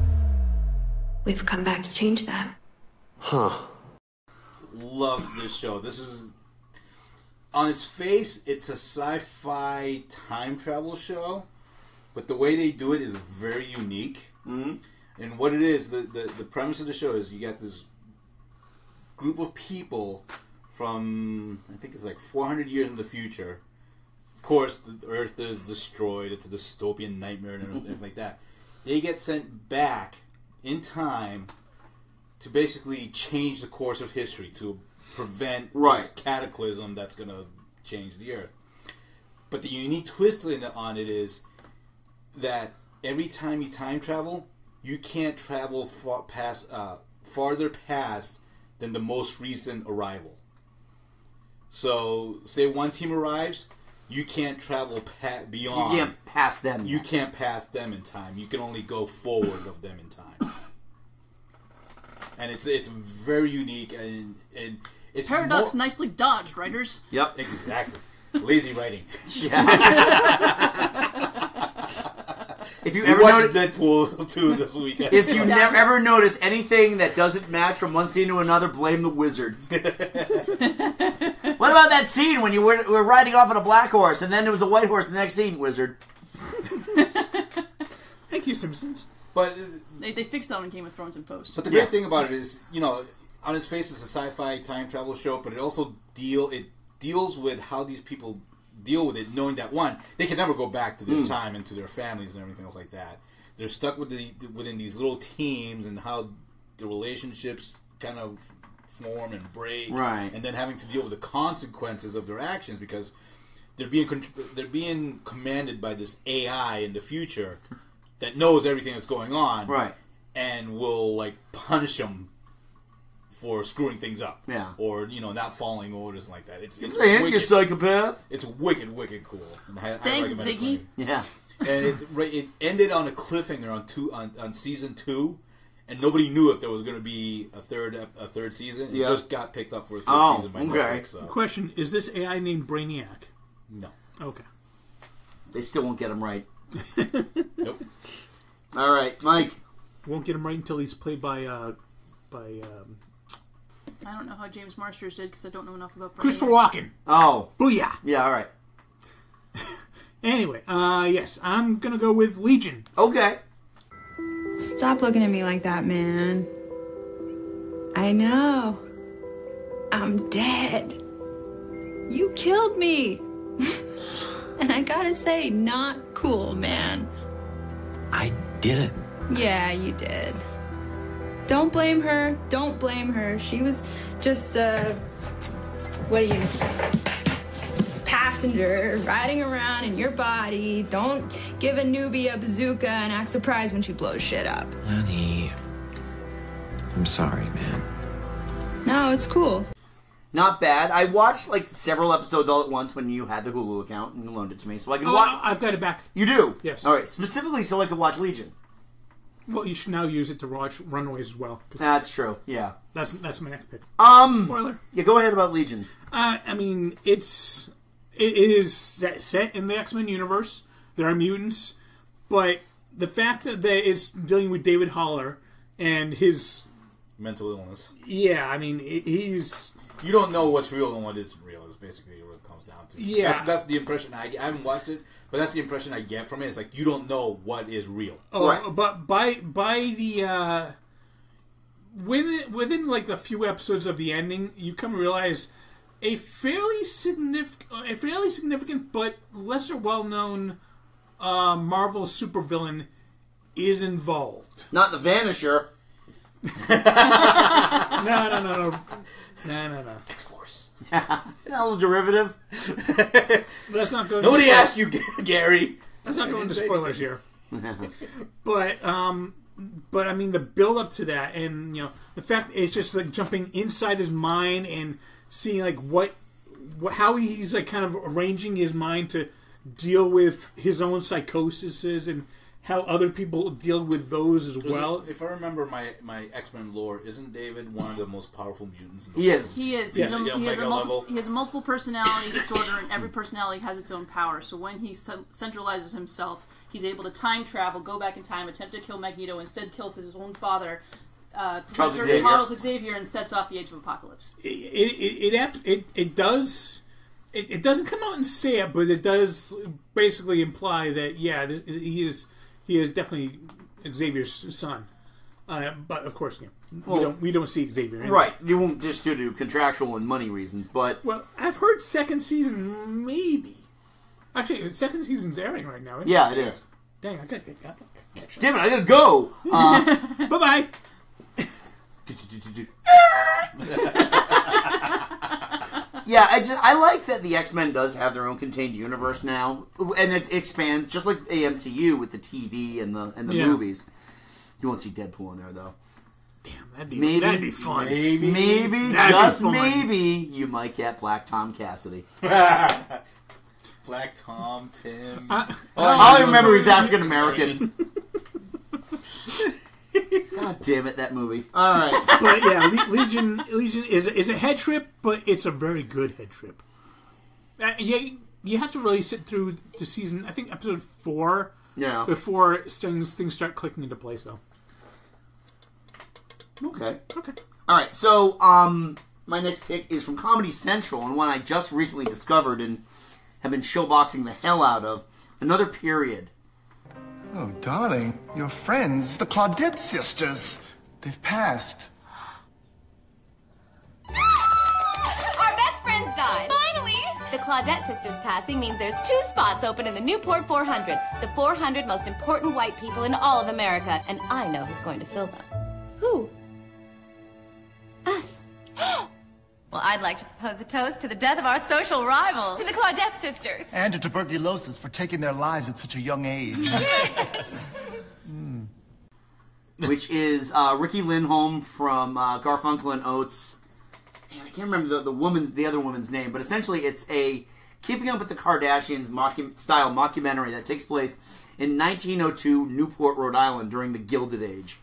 We've come back to change that. Huh. Love this show. This is, on its face, it's a sci-fi time travel show, but the way they do it is very unique. Mm-hmm. And what it is, the, the, the premise of the show is you got this group of people from, I think it's like four hundred years in the future. Of course, the Earth is destroyed. It's a dystopian nightmare and everything like that. they get sent back in time to basically change the course of history, to prevent Right. this cataclysm that's going to change the Earth. But the unique twist on it is that every time you time travel, you can't travel far past, uh, farther past than the most recent arrival. So, say one team arrives, you can't travel pa- beyond. You can't pass them. You can't pass them in time. You can only go forward of them in time. And it's it's very unique, and, and it's Paradox more... nicely dodged, writers. Yep, exactly. Lazy writing. Yeah. If you we ever watched notice, Deadpool two this weekend. if you so. never ever notice anything that doesn't match from one scene to another, blame the wizard. What about that scene when you were, were riding off on a black horse and then there was a white horse in the next scene, wizard? Thank you, Simpsons. But They, they fixed that on Game of Thrones in post. But the great thing about it is, you know, on its face it's a sci-fi time travel show, but it also deal it deals with how these people deal with it, knowing that one, they can never go back to their Mm. time and to their families and everything else like that. They're stuck with the within these little teams and how the relationships kind of form and break, Right. and then having to deal with the consequences of their actions because they're being they're being commanded by this A I in the future that knows everything that's going on, Right. and will like punish them for screwing things up, Yeah. or you know not following orders like that. It's it's Hey, you wicked. psychopath. It's wicked, wicked cool. And I, Thanks, I recommend it for Ziggy. you. Yeah. And it's it ended on a cliffhanger on two on, on season two, and nobody knew if there was going to be a third ep- a third season. It Yeah. just got picked up for a third Oh, season by okay. Netflix. So. Question: is this A I named Brainiac? No. Okay. They still won't get him right. Nope. All right, Mike. Won't get him right until he's played by uh, by um, I don't know how James Marsters did because I don't know enough about Brainiac. Christopher Walken. Oh. Booyah. Yeah, all right. Anyway, uh, yes, I'm gonna go with Legion. Okay. Stop looking at me like that, man. I know. I'm dead. You killed me. And I gotta say, not cool, man. I did it. Yeah, you did. Don't blame her. Don't blame her. She was just, uh, what are you? Passenger riding around in your body. Don't give a newbie a bazooka and act surprised when she blows shit up. Lenny. I'm sorry, man. No, it's cool. Not bad. I watched like several episodes all at once when you had the Hulu account and you loaned it to me, so I can Oh, watch. I've got it back. You do? Yes. All right, specifically so I can watch Legion. Well, you should now use it to watch Runaways as well. 'cause That's true. Yeah. That's that's my next pick. Um. Spoiler. Yeah, go ahead about Legion. Uh, I mean, it's it, it is set, set in the X-Men universe. There are mutants, but the fact that, that it's dealing with David Haller and his Mental illness. Yeah, I mean, it, he's You don't know what's real and what isn't real. Is basically what it comes down to. Yeah. That's, that's the impression I, I haven't watched it, but that's the impression I get from it. It's like you don't know what is real. Oh, but by by the uh, within within like a few episodes of the ending, you come to realize a fairly significant, a fairly significant but lesser well known uh, Marvel supervillain is involved. Not the Vanisher. no, no, no, no, no, no, no. X-Force. A little derivative. Let's not go. Nobody into asked you, Gary. Let's not I go didn't into say spoilers anything. here. But um, but I mean the build up to that, and you know the fact that it's just like jumping inside his mind and seeing like what, what how he's like kind of arranging his mind to deal with his own psychoses and how other people deal with those as Was well. it- if I remember my, my X-Men lore, isn't David one of the most powerful mutants in the He world? is. He is. Yeah. He's a, Yeah, he, has a mega multi- level. he has a multiple personality disorder, and every personality has its own power. So when he ce- centralizes himself, he's able to time travel, go back in time, attempt to kill Magneto, instead kills his own father, uh, Charles Professor Xavier. Charles Xavier, and sets off the Age of Apocalypse. It it it it, it, it does. It, it doesn't come out and say it, but it does basically imply that yeah, th- he is he is definitely Xavier's son. Uh, but of course, you know, Well, we don't we don't see Xavier. Anyway. Right. You won't just due to contractual and money reasons, but Well, I've heard second season maybe. Actually, second season's airing right now. Isn't yeah, it is. Dang, I gotta get catch up. Damn it, I gotta go. Uh, bye bye. Yeah, I just I like that the X-Men does have their own contained universe now, and it expands just like the M C U with the T V and the and the Yeah. movies. You won't see Deadpool in there though. Damn, that'd be Maybe that'd be fun. Maybe, maybe That'd just be fun. maybe you might get Black Tom Cassidy. Black Tom, Tim. Uh, All I remember is African American. God damn it, that movie. All right, but yeah, Le- Legion Legion is is a head trip, but it's a very good head trip. Uh, yeah, you have to really sit through the season. I think episode four. Yeah. Before things things start clicking into place, though. Okay. Okay. All right. So, um, my next pick is from Comedy Central, and one I just recently discovered and have been showboxing the hell out of. Another Period. Oh, darling, your friends, the Claudette sisters, they've passed. Our best friends died. Finally! The Claudette sisters passing means there's two spots open in the Newport four hundred. The four hundred most important white people in all of America. And I know who's going to fill them. Who? Us. Well, I'd like to propose a toast to the death of our social rivals. To the Claudette sisters. And to tuberculosis for taking their lives at such a young age. mm. Which is uh, Ricky Lindholm from uh, Garfunkel and Oates. Man, I can't remember the, the woman, the other woman's name, but essentially it's a Keeping Up with the Kardashians mockum- style mockumentary that takes place in nineteen oh two Newport, Rhode Island during the Gilded Age.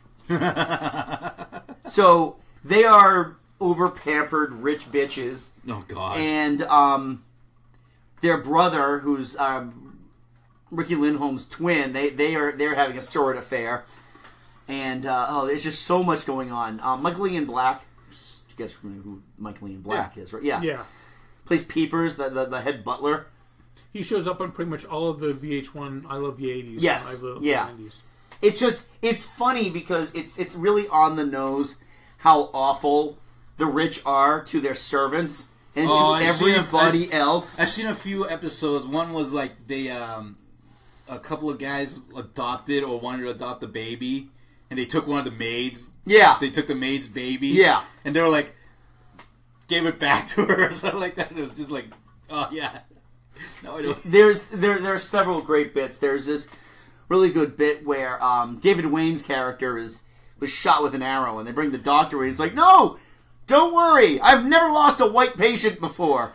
So they are over-pampered rich bitches. Oh, God. And um, their brother, who's um, Ricky Lindholm's twin, they, they are they're having a sordid affair. And, uh, oh, there's just so much going on. Um, Michael Ian Black, you guys remember who Michael Ian Black Yeah. is, right? Yeah. Yeah. Plays Peepers, the, the, the head butler. He shows up on pretty much all of the V H one I Love the eighties. Yes. I love Yeah. the nineties. It's just, it's funny because it's it's really on the nose how awful the rich are to their servants and Oh, to I've seen a- everybody I've- else. I've seen a few episodes. One was like they, um, a couple of guys adopted or wanted to adopt a baby, and they took one of the maids. Yeah. They took the maid's baby. Yeah. And they were like, gave it back to her or something like that. It was just like, oh, yeah. No, I don't. There's there there are several great bits. There's this really good bit where um, David Wayne's character is was shot with an arrow, and they bring the doctor in. He's like, "No, don't worry. I've never lost a white patient before."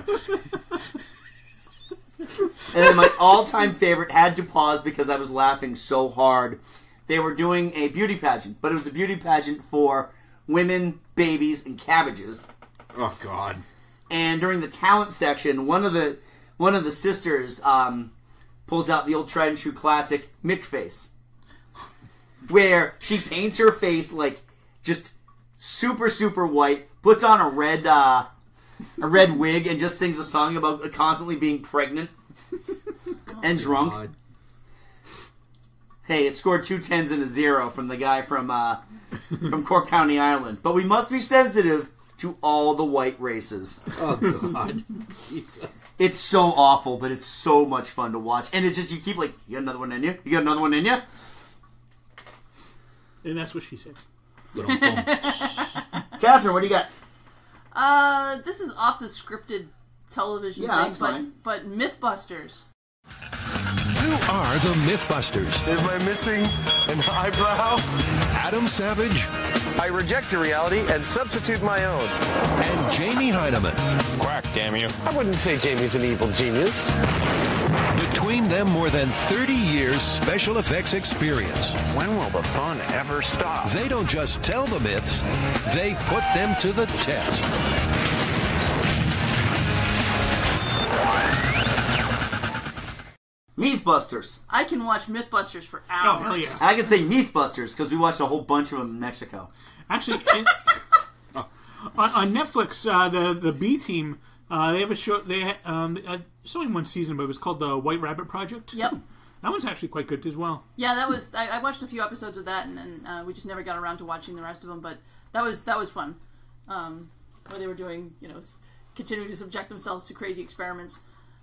And then my all-time favorite had to pause because I was laughing so hard. They were doing a beauty pageant, but it was a beauty pageant for women, babies, and cabbages. Oh, God. And during the talent section, one of the one of the sisters um, pulls out the old tried and true classic Mick face, where she paints her face like just super super white, puts on a red uh, a red wig, and just sings a song about constantly being pregnant and drunk. God. Hey, it scored two tens and a zero from the guy from uh, from Cork County, Ireland. But we must be sensitive to all the white races. Oh, God. Jesus. It's so awful, but it's so much fun to watch. And it's just, you keep like, you got another one in you? You got another one in you? And that's what she said. Catherine, what do you got? Uh, this is off the scripted television Yeah, thing, that's but, fine. but Mythbusters. Who are the Mythbusters? Am I missing an eyebrow? Adam Savage. I reject your reality and substitute my own. And Jamie Heineman. Quack, damn you. I wouldn't say Jamie's an evil genius. Between them, more than thirty years special effects experience. When will the fun ever stop? They don't just tell the myths, they put them to the test. Mythbusters. I can watch Mythbusters for hours. Oh, hell yeah. I can say Mythbusters because we watched a whole bunch of them in Mexico. Actually, in, on, on Netflix, uh, the the B Team, uh, they have a show. They um, uh, it's only one season, but it was called the White Rabbit Project. Yep. That one's actually quite good as well. Yeah, that was. I, I watched a few episodes of that, and, and uh, we just never got around to watching the rest of them. But that was that was fun. Um, where they were doing, you know, s- continuing to subject themselves to crazy experiments.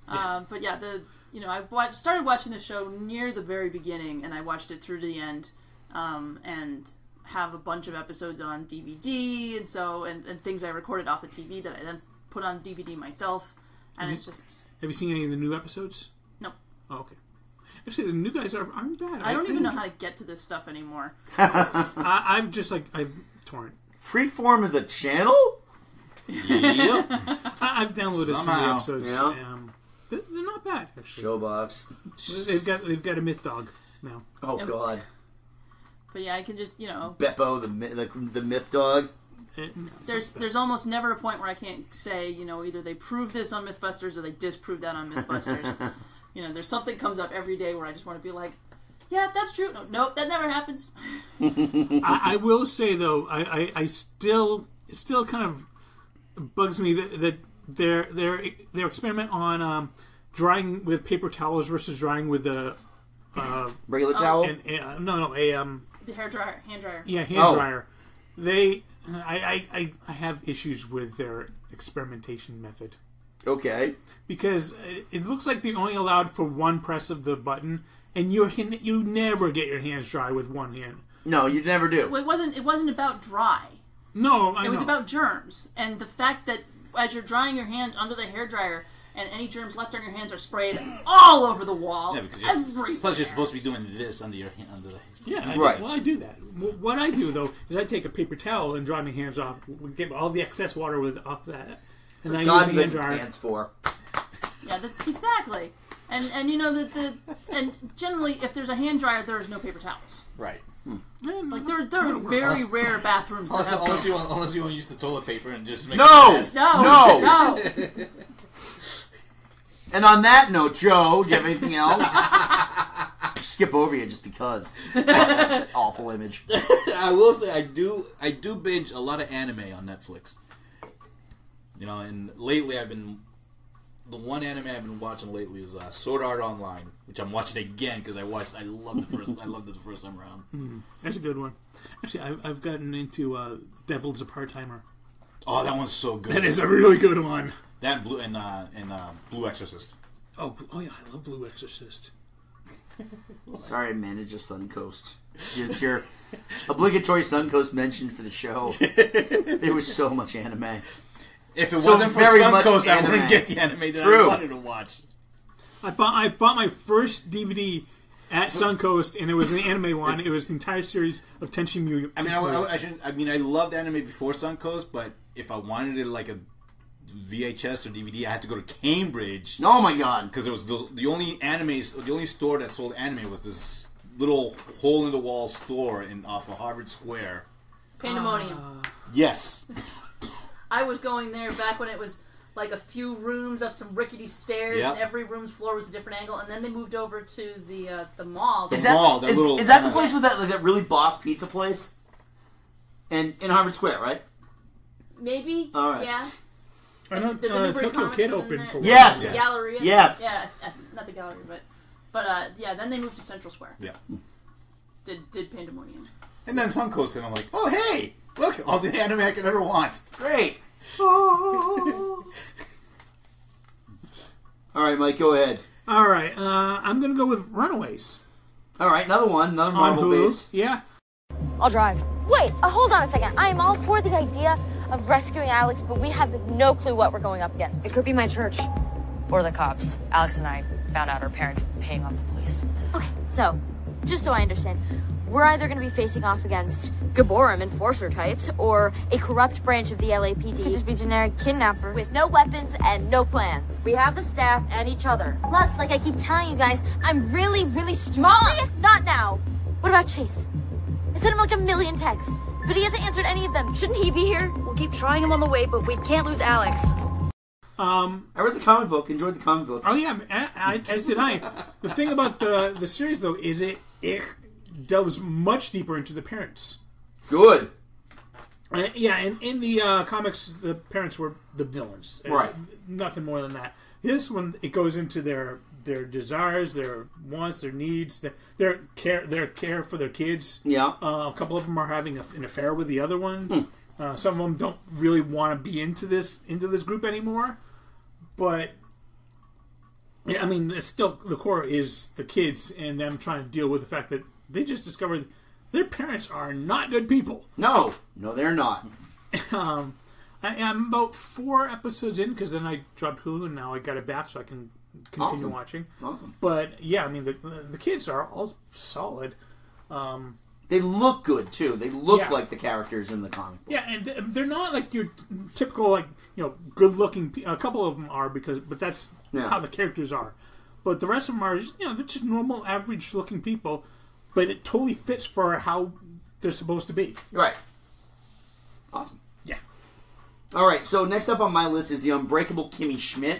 Uh, but yeah, the you know I watched, started watching the show near the very beginning, and I watched it through to the end, um, and have a bunch of episodes on D V D, and so and, and things I recorded off the T V that I then put on D V D myself, and have it's you, just. Have you seen any of the new episodes? No. Oh, okay. Actually, the new guys are, aren't bad. I don't I, even I know how to get to this stuff anymore. I, I've just like I've torrent. Freeform is a channel. Yep. I, I've downloaded some of the episodes. Yeah. Um, they're, they're not bad actually. Showbox. They've got they've got a myth dog now. Oh Yep. God. But yeah, I can just you know. Beppo, the mi- the, the myth dog. There's there's almost never a point where I can't say you know either they prove this on MythBusters or they disprove that on MythBusters. You know, there's something comes up every day where I just want to be like, yeah, that's true. No, nope, that never happens. I, I will say though, I, I, I still it still kind of bugs me that, that their their their experiment on um, drying with paper towels versus drying with the uh, regular Oh. towel. And, and, no, no, a um. The hair dryer, hand dryer. Yeah, hand Oh. dryer. They, I, I, I, I have issues with their experimentation method. Okay. Because it, it looks like they're only allowed for one press of the button, and you you never get your hands dry with one hand. No, you never do. Well, it wasn't. It wasn't about dry. No, I it was know. about germs, and the fact that as you're drying your hand under the hair dryer, and any germs left on your hands are sprayed all over the wall. Yeah, because you're, everywhere. plus you're supposed to be doing this under your hand, under the. Yeah, I Right. do, well, I do that. Wh- What I do though is I take a paper towel and dry my hands off, get all the excess water with off that, and then I God use the hand knows what dryer. pants for. Yeah, that's exactly. And and you know that the and generally if there's a hand dryer, there is no paper towels. Right. Like there there are very rare bathrooms that Unless, have unless you want, unless you want to use the toilet paper and just make No! a mess. No, No! no. And on that note, Joe, do you have anything else? Skip over you just because. Awful image. I will say I do I do binge a lot of anime on Netflix. You know, and lately I've been the one anime I've been watching lately is uh, Sword Art Online, which I'm watching again because I watched I loved the first I loved it the first time around. Mm, that's a good one. Actually, I've, I've gotten into uh, Devil's a Part-Timer. Oh, that one's so good. That is a really good one. That and Blue and uh, and uh, Blue Exorcist. Oh, oh yeah, I love Blue Exorcist. Sorry, I managed a Suncoast. It's your obligatory Suncoast mention for the show. There was so much anime. If it So wasn't for very much Suncoast, I anime. wouldn't get the anime that True. I wanted to watch. I bought I bought my first D V D at Suncoast, and it was an anime one. It was the entire series of Tenchi Muyo. I mean, I, I, I, shouldn't, I mean, I loved anime before Suncoast, but if I wanted it like a V H S or D V D, I had to go to Cambridge. Oh my god! Because it was the, the only anime, the only store that sold anime was this little hole in the wall store in off of Harvard Square. Pandemonium. Yes. I was going there back when it was like a few rooms up some rickety stairs, Yep. and every room's floor was a different angle. And then they moved over to the uh, the mall. Is The that, mall, that is, little- is that the place with that like that really boss pizza place? In in Harvard Square, right? Maybe. All right. Yeah. I know The- the uh, Newbury Tokyo Comics Kid was in opened there. for Yes! The Galleria. Yes. Yeah, uh, not the gallery, but but uh, yeah. Then they moved to Central Square. Yeah. Did did Pandemonium. And then Suncoast, and I'm like, oh hey, look, all the anime I could ever want. Great. All right, Mike, go ahead. All right, uh, I'm gonna go with Runaways. All right, another one, another On Marvel Hulu. base. Yeah. I'll drive. Wait, uh, hold on a second. I am all for the idea of rescuing Alex, but we have no clue what we're going up against. It could be my church. Or the cops. Alex and I found out our parents paying off the police. Okay, so, just so I understand, we're either going to be facing off against Gaborim enforcer types, or a corrupt branch of the L A P D. Could just be generic kidnappers. With no weapons and no plans. We have the staff and each other. Plus, like I keep telling you guys, I'm really, really strong. Molly, not now. What about Chase? I sent him like a million texts, but he hasn't answered any of them. Shouldn't he be here? We'll keep trying him on the way, but we can't lose Alex. Um, I read the comic book. Enjoyed the comic book. oh yeah, I, I, as did I. The thing about the the series though is it it delves much deeper into the parents. Good. Uh, yeah, and in the uh, comics, the parents were the villains. Uh, Right. nothing more than that. This one, it goes into their their desires, their wants, their needs, their, their care, their care for their kids. Yeah. Uh, a couple of them are having a, an affair with the other one. Hmm. Uh, some of them don't really want to be into this into this group anymore. But Yeah, I mean, it's still the core is the kids and them trying to deal with the fact that they just discovered their parents are not good people. No, no, they're not. um, I am about four episodes in because then I dropped Hulu and now I got it back so I can continue Awesome. watching. Awesome. But yeah, I mean, the the kids are all solid. Um, They look good too. They look Yeah. like the characters in the comic. Yeah, and th- they're not like your t- typical, like, you know, good-looking. Pe- a couple of them are because, but that's Yeah. how the characters are. But the rest of them are, just, you know, they're just normal, average-looking people. But it totally fits for how they're supposed to be. Right. Awesome. Yeah. All right. So next up on my list is the Unbreakable Kimmy Schmidt.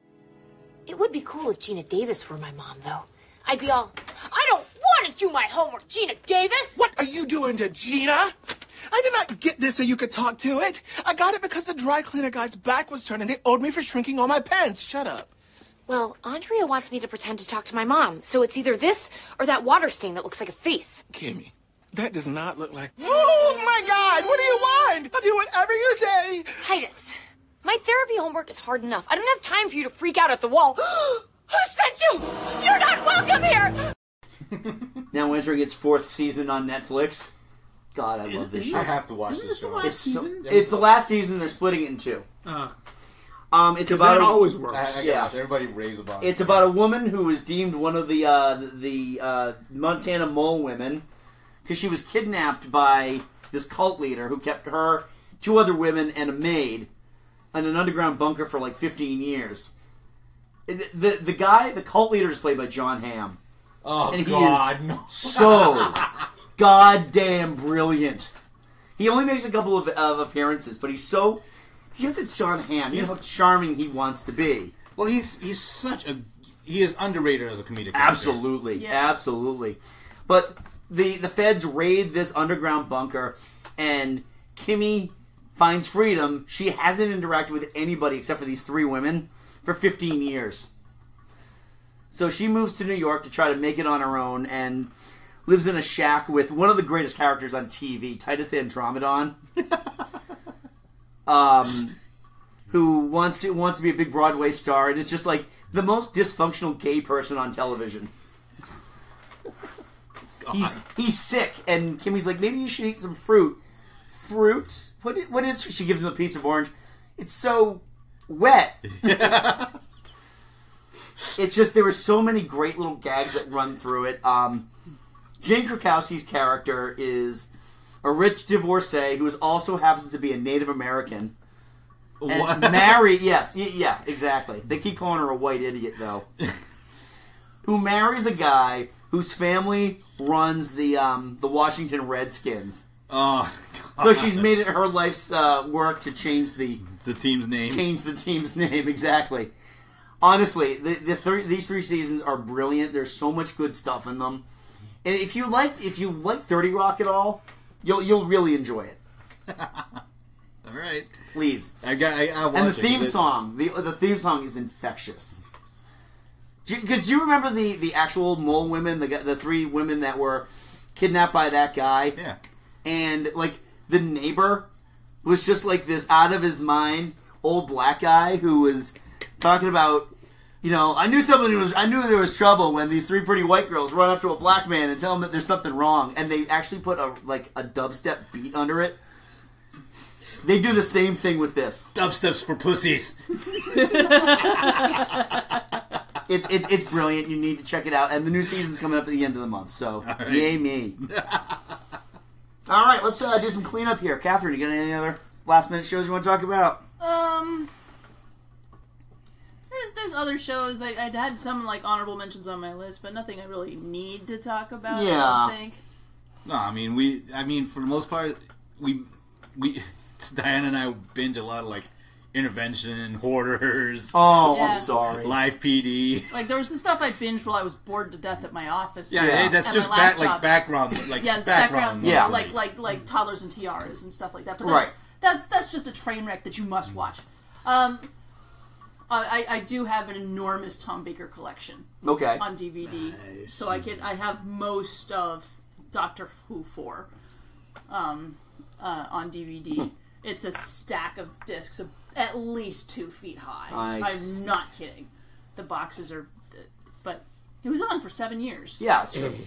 It would be cool if Gina Davis were my mom, though. I'd be all, I don't want to do my homework, Gina Davis! What are you doing to Gina? I did not get this so you could talk to it. I got it because the dry cleaner guy's back was turned and they owed me for shrinking all my pants. Shut up. Well, Andrea wants me to pretend to talk to my mom, so it's either this or that water stain that looks like a face. Kimmy, that does not look like... Oh, my God! What do you want? I'll do whatever you say. Titus, my therapy homework is hard enough. I don't have time for you to freak out at the wall. Who sent you? You're not welcome here! Now entering its fourth season on Netflix. God, I love this show. I have to watch this show. It's, so, it's the last season. They're splitting it in two. Uh, um, it's 'cause about that a, always works. I, I gotta Yeah. watch. Everybody raves about it. It's about a woman who was deemed one of the uh, the uh, Montana mole women because she was kidnapped by this cult leader who kept her, two other women, and a maid in an underground bunker for like fifteen years. The the, the guy, the cult leader, is played by John Hamm. Oh, and he God, is no. so goddamn brilliant. He only makes a couple of, of appearances, but he's so... Because it's John Hamm. You know how charming he wants to be. Well, he's he's such a... He is underrated as a comedic actor. Absolutely. Yeah. Absolutely. But the, the feds raid this underground bunker, and Kimmy finds freedom. She hasn't interacted with anybody except for these three women for fifteen years. So she moves to New York to try to make it on her own and lives in a shack with one of the greatest characters on T V, Titus Andromedon, um, who wants to wants to be a big Broadway star and is just like the most dysfunctional gay person on television. He's he's sick, and Kimmy's like, maybe you should eat some fruit. Fruit? What is, what is? She gives him a piece of orange. It's so wet. It's just there were so many great little gags that run through it. Um, Jane Krakowski's character is a rich divorcee who is also happens to be a Native American. And What? married, yes, y- yeah, exactly. They keep calling her a white idiot, though. Who marries a guy whose family runs the um, the Washington Redskins. Oh, God. So she's made it her life's uh, work to change the the team's name. Change the team's name, exactly. Honestly, the, the three, these three seasons are brilliant. There's so much good stuff in them. And if you liked if you like thirty Rock at all, you'll you'll really enjoy it. All right, please. I got. I, I'll watch And the it. theme It- song, the the theme song is infectious. Because do you remember the, the actual mole women, the the three women that were kidnapped by that guy? Yeah. And like the neighbor was just like this out of his mind old black guy who was talking about, you know, I knew something was I knew there was trouble when these three pretty white girls run up to a black man and tell him that there's something wrong, and they actually put a like a dubstep beat under it. They do the same thing with this. Dubsteps for pussies. It's it, it's brilliant. You need to check it out. And the new season's coming up at the end of the month, so right. yay me. All right, let's uh, do some cleanup here. Catherine, you got any other last minute shows you want to talk about? Um, there's there's other shows. I I had some like honorable mentions on my list, but nothing I really need to talk about. Yeah. I don't think. No, I mean we. I mean for the most part, we we Diana and I binge a lot of like Intervention, Hoarders. Oh, Yeah. I'm sorry. Live P D. Like there was the stuff I binged while I was bored to death at my office. Yeah, yeah, that's at just my last back, like job. background, like yeah, it's background. background. Yeah. like like like toddlers and tiaras and stuff like that. But that's, Right. that's that's just a train wreck that you must watch. Um, I I do have an enormous Tom Baker collection. Okay. On D V D, so I can I have most of Doctor Who four, um, uh, on D V D. It's a stack of discs of at least two feet high. Nice. I'm not kidding. the boxes are, but it was on for seven years. Yeah, it's true.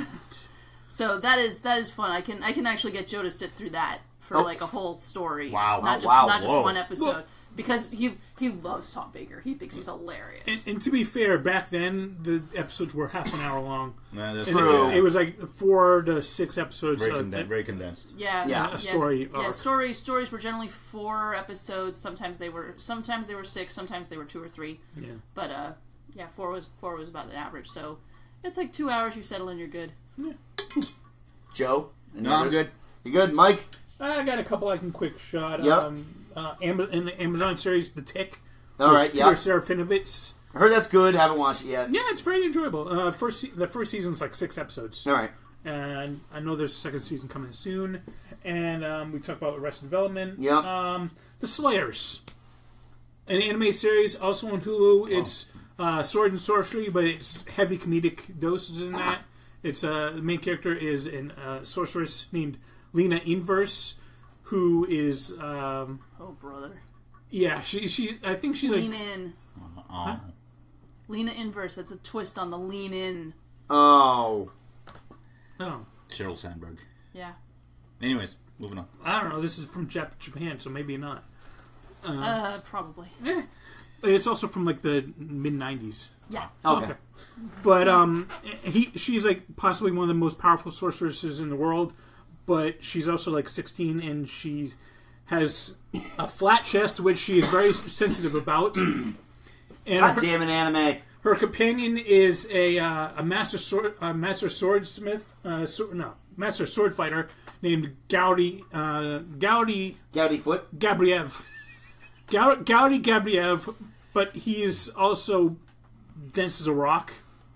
So that is that is fun. I can I can actually get Joe to sit through that for Oh. like a whole story. Wow. Not just Wow. not just Whoa. one episode. Well- because he he loves Tom Baker. He thinks he's hilarious. And, and to be fair, back then the episodes were half an hour long. Yeah, that's And true. It, it was like four to six episodes. Very, uh, conden- very condensed. Yeah, Yeah, a story Yeah, arc. stories stories were generally four episodes. Sometimes they were sometimes they were six. Sometimes they were two or three. Yeah. But uh, yeah, four was four was about the average. So it's like two hours. You settle and you're good. Yeah. Joe? No, I'm good. You good, Mike? I got a couple I can quick shot. Yep. Um, uh, Am- in the Amazon series, The Tick. All right, with yeah. Peter Serafinovich. I heard that's good. Haven't watched it yet. Yeah, it's very enjoyable. Uh, first, se- the first season's like six episodes. All right. And I know there's a second season coming soon. And um, we talked about Arrested Development. Yep. Um, The Slayers, an anime series, also on Hulu. It's uh, sword and sorcery, but it's heavy comedic doses in that. It's uh, the main character is a uh, sorceress named Lena Inverse, who is um, Oh brother. yeah, she she I think she Lean like in. Oh. Lena Inverse. That's a twist on the lean in. Oh. oh Sheryl Sandberg. Yeah. Anyways, moving on. I don't know. This is from Jap- Japan, so maybe not. Uh, Uh, probably. eh. It's also from like the mid nineties. Yeah. Okay. But um, he she's like possibly one of the most powerful sorceresses in the world, but she's also like sixteen and she has a flat chest, which she is very sensitive about. And God her, damn it, anime. her companion is a uh, a master sword a master swordsmith, uh, sword, no master sword fighter named Gowdy uh, Gowdy Gowdy Foot Gabriev. Gow- Gowdy Gabriev, but he is also dense as a rock.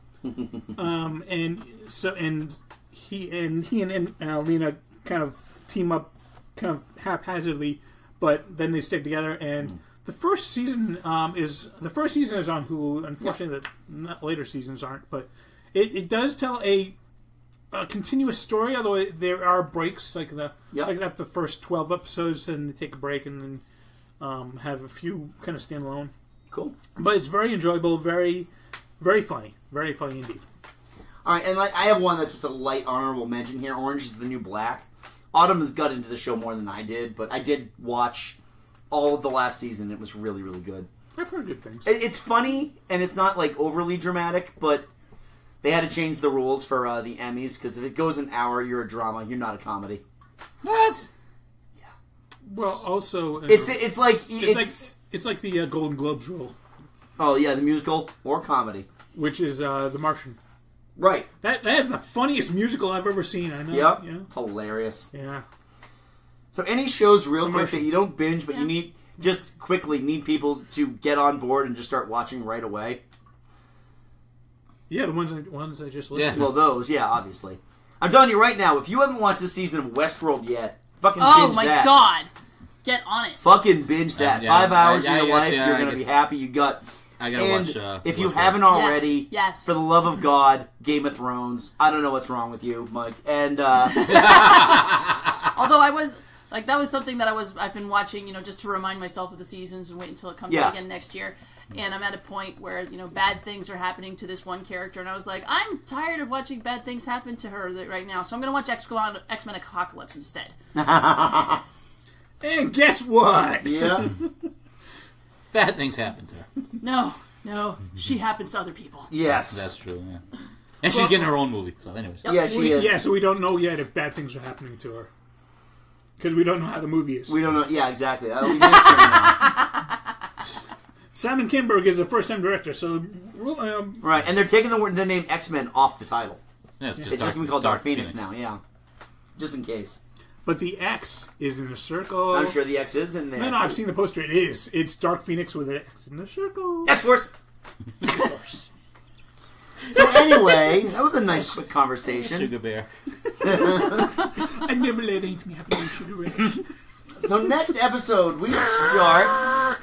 um, and so and he and he and, and uh, Lena kind of team up, kind of haphazardly, but then they stick together. And the first season um, is the first season is on Hulu. Unfortunately, the later seasons aren't. But it, it does tell a, a continuous story. Although there are breaks, like the Yep. like after the first twelve episodes, then they take a break and then um, have a few kind of standalone. Cool. But it's very enjoyable, very, very funny. Very funny indeed. All right, and like, I have one that's just a light honorable mention here. Orange is the New Black. Autumn has got into the show more than I did, but I did watch all of the last season. It was really, really good. I've heard good things. It, it's funny, and it's not like overly dramatic, but they had to change the rules for uh, the Emmys, because if it goes an hour, you're a drama. You're not a comedy. What? Well, also, uh, It's it's like it's, it's, like it's like the uh, Golden Globes rule, oh yeah, the musical or comedy, which is uh, The Martian. right? That that is the funniest musical I've ever seen. I know. Yep, Yeah. it's hilarious. Yeah. So any shows real quick Commercial. that you don't binge, but you need just quickly need people to get on board and just start watching right away. Yeah, the ones I, ones I just listed. Well, those, yeah, obviously. I'm telling you right now, if you haven't watched this season of Westworld yet, fucking Oh binge my that. god. Get on it. Fucking binge that. Um, yeah, Five hours I- I of your got life, you, you're I going to get- be happy. You got. I gotta and watch, uh, if you Westworld. haven't already, Yes, yes. for the love of God, Game of Thrones. I don't know what's wrong with you, Mike. And uh, Although I was like that was something that I was I've been watching, you know, just to remind myself of the seasons and wait until it comes Yeah. out again next year. And I'm at a point where, you know, bad things are happening to this one character, and I was like, I'm tired of watching bad things happen to her right now, so I'm gonna watch X-Men Apocalypse instead. And guess what? yeah, Bad things happen to her. No, no, she happens to other people. yes, That's true, yeah. And she's getting her own movie, so anyways. yeah, she We- is. Yeah, so we don't know yet if bad things are happening to her. Because we don't know how the movie is. We don't know. Yeah, exactly. That'll be mystery now. Simon Kinberg is a first-time director, so... Um, Right, and they're taking the word, the name X-Men off the title. Yeah, it's just It's Dark, just gonna be called Dark, Dark Phoenix, Phoenix. now. Yeah, just in case. but the X is in a circle. I'm sure the X is in there. No, no, I've seen the poster. It is. It's Dark Phoenix with an X in the circle. X-Force. X-Force. So anyway, that was a nice quick conversation. Sugar Bear. I never let anything happen to Sugar Bear. So next episode we start.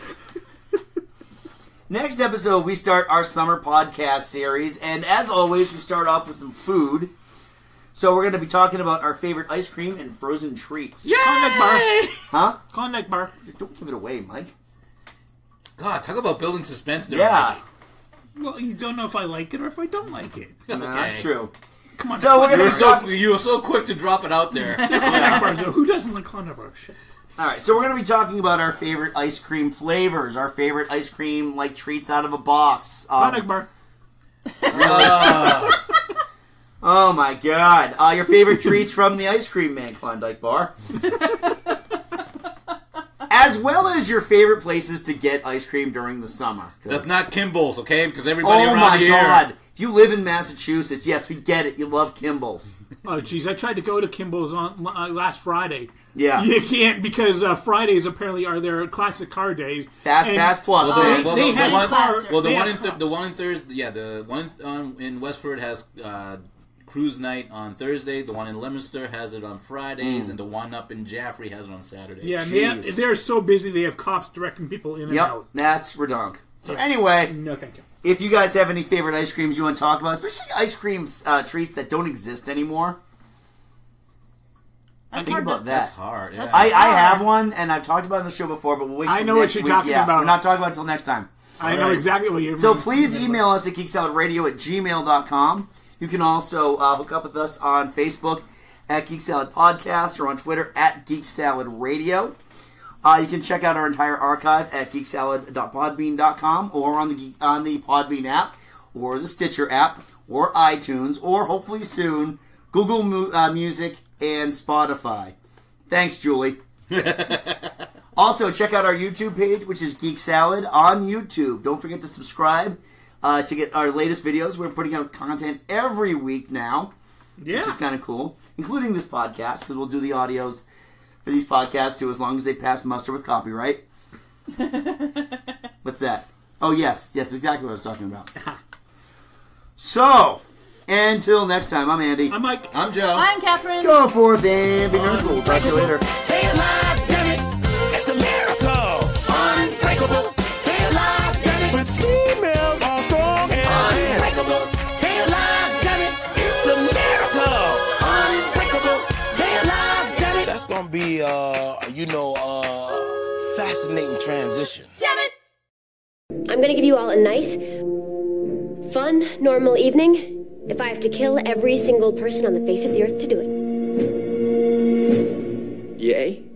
Next episode we start our summer podcast series, and as always, we start off with some food. So we're going to be talking about our favorite ice cream and frozen treats. Yay! Klondike bar. Huh? Klondike bar. Don't give it away, Mike. God, talk about building suspense there. Yeah. Mike. Well, you don't know if I like it or if I don't like it. No, that's true. Come on. So we're gonna you were talk- so you were so quick to drop it out there. Who doesn't like Klondike bars? All right, so we're going to be talking about our favorite ice cream flavors, our favorite ice cream like treats out of a box. Um, Klondike bar. uh, oh my God! Uh, your favorite treats from the ice cream man, Klondike bar, as well as your favorite places to get ice cream during the summer. That's not Kimball's, okay? Because everybody Oh around my here. God! If you live in Massachusetts, yes, we get it. You love Kimball's. Oh, geez, I tried to go to Kimball's on uh, last Friday. Yeah. You can't because uh, Fridays apparently are their classic car days. Fast, And fast plus. Well, day. the, well, they the, had the one, car- well, the they one had in th- the one in Thursday, yeah, the one in, um, in Westford has uh, cruise night on Thursday. The one in Leominster has it on Fridays, Mm. and the one up in Jaffrey has it on Saturdays. Yeah, and they have, they're so busy they have cops directing people in and Yep, out. that's redonk. So Yeah. anyway, No, thank you. if you guys have any favorite ice creams you want to talk about, especially ice cream uh, treats that don't exist anymore, That's think hard about to- that. That's hard. Yeah. That's I, I hard. have one, and I've talked about it on the show before, but we'll wait till I know what next you're week. talking Yeah, about. We're not talking about it until next time. I know exactly what you're So mean- please email us at geeksalladradio at gmail dot com. You can also uh, hook up with us on Facebook at Geek Salad Podcast or on Twitter at Geek Salad Radio. Uh, you can check out our entire archive at geek salad dot podbean dot com or on the Geek, on the Podbean app or the Stitcher app or iTunes or hopefully soon Google Mu- uh, Music and Spotify. Thanks, Julie. Also, check out our YouTube page, which is Geek Salad on YouTube. Don't forget to subscribe uh, to get our latest videos. We're putting out content every week now, Yeah. which is kind of cool, including this podcast, because we'll do the audios for these podcasts, too, as long as they pass muster with copyright. What's that? Oh, yes. Yes, exactly what I was talking about. So, until next time, I'm Andy. I'm Mike. I'm Joe. I'm Katherine. Go forth and be very cool. Talk to you later. They alive, damn it. It's a miracle. Unbreakable. They alive, damn it. With females all strong and unbreakable. They alive, damn it. It's a miracle. Unbreakable. They alive, damn it. That's gonna be, uh, you know, uh, fascinating transition. Damn it! I'm gonna give you all a nice, fun, normal evening if I have to kill every single person on the face of the earth to do it. Yay?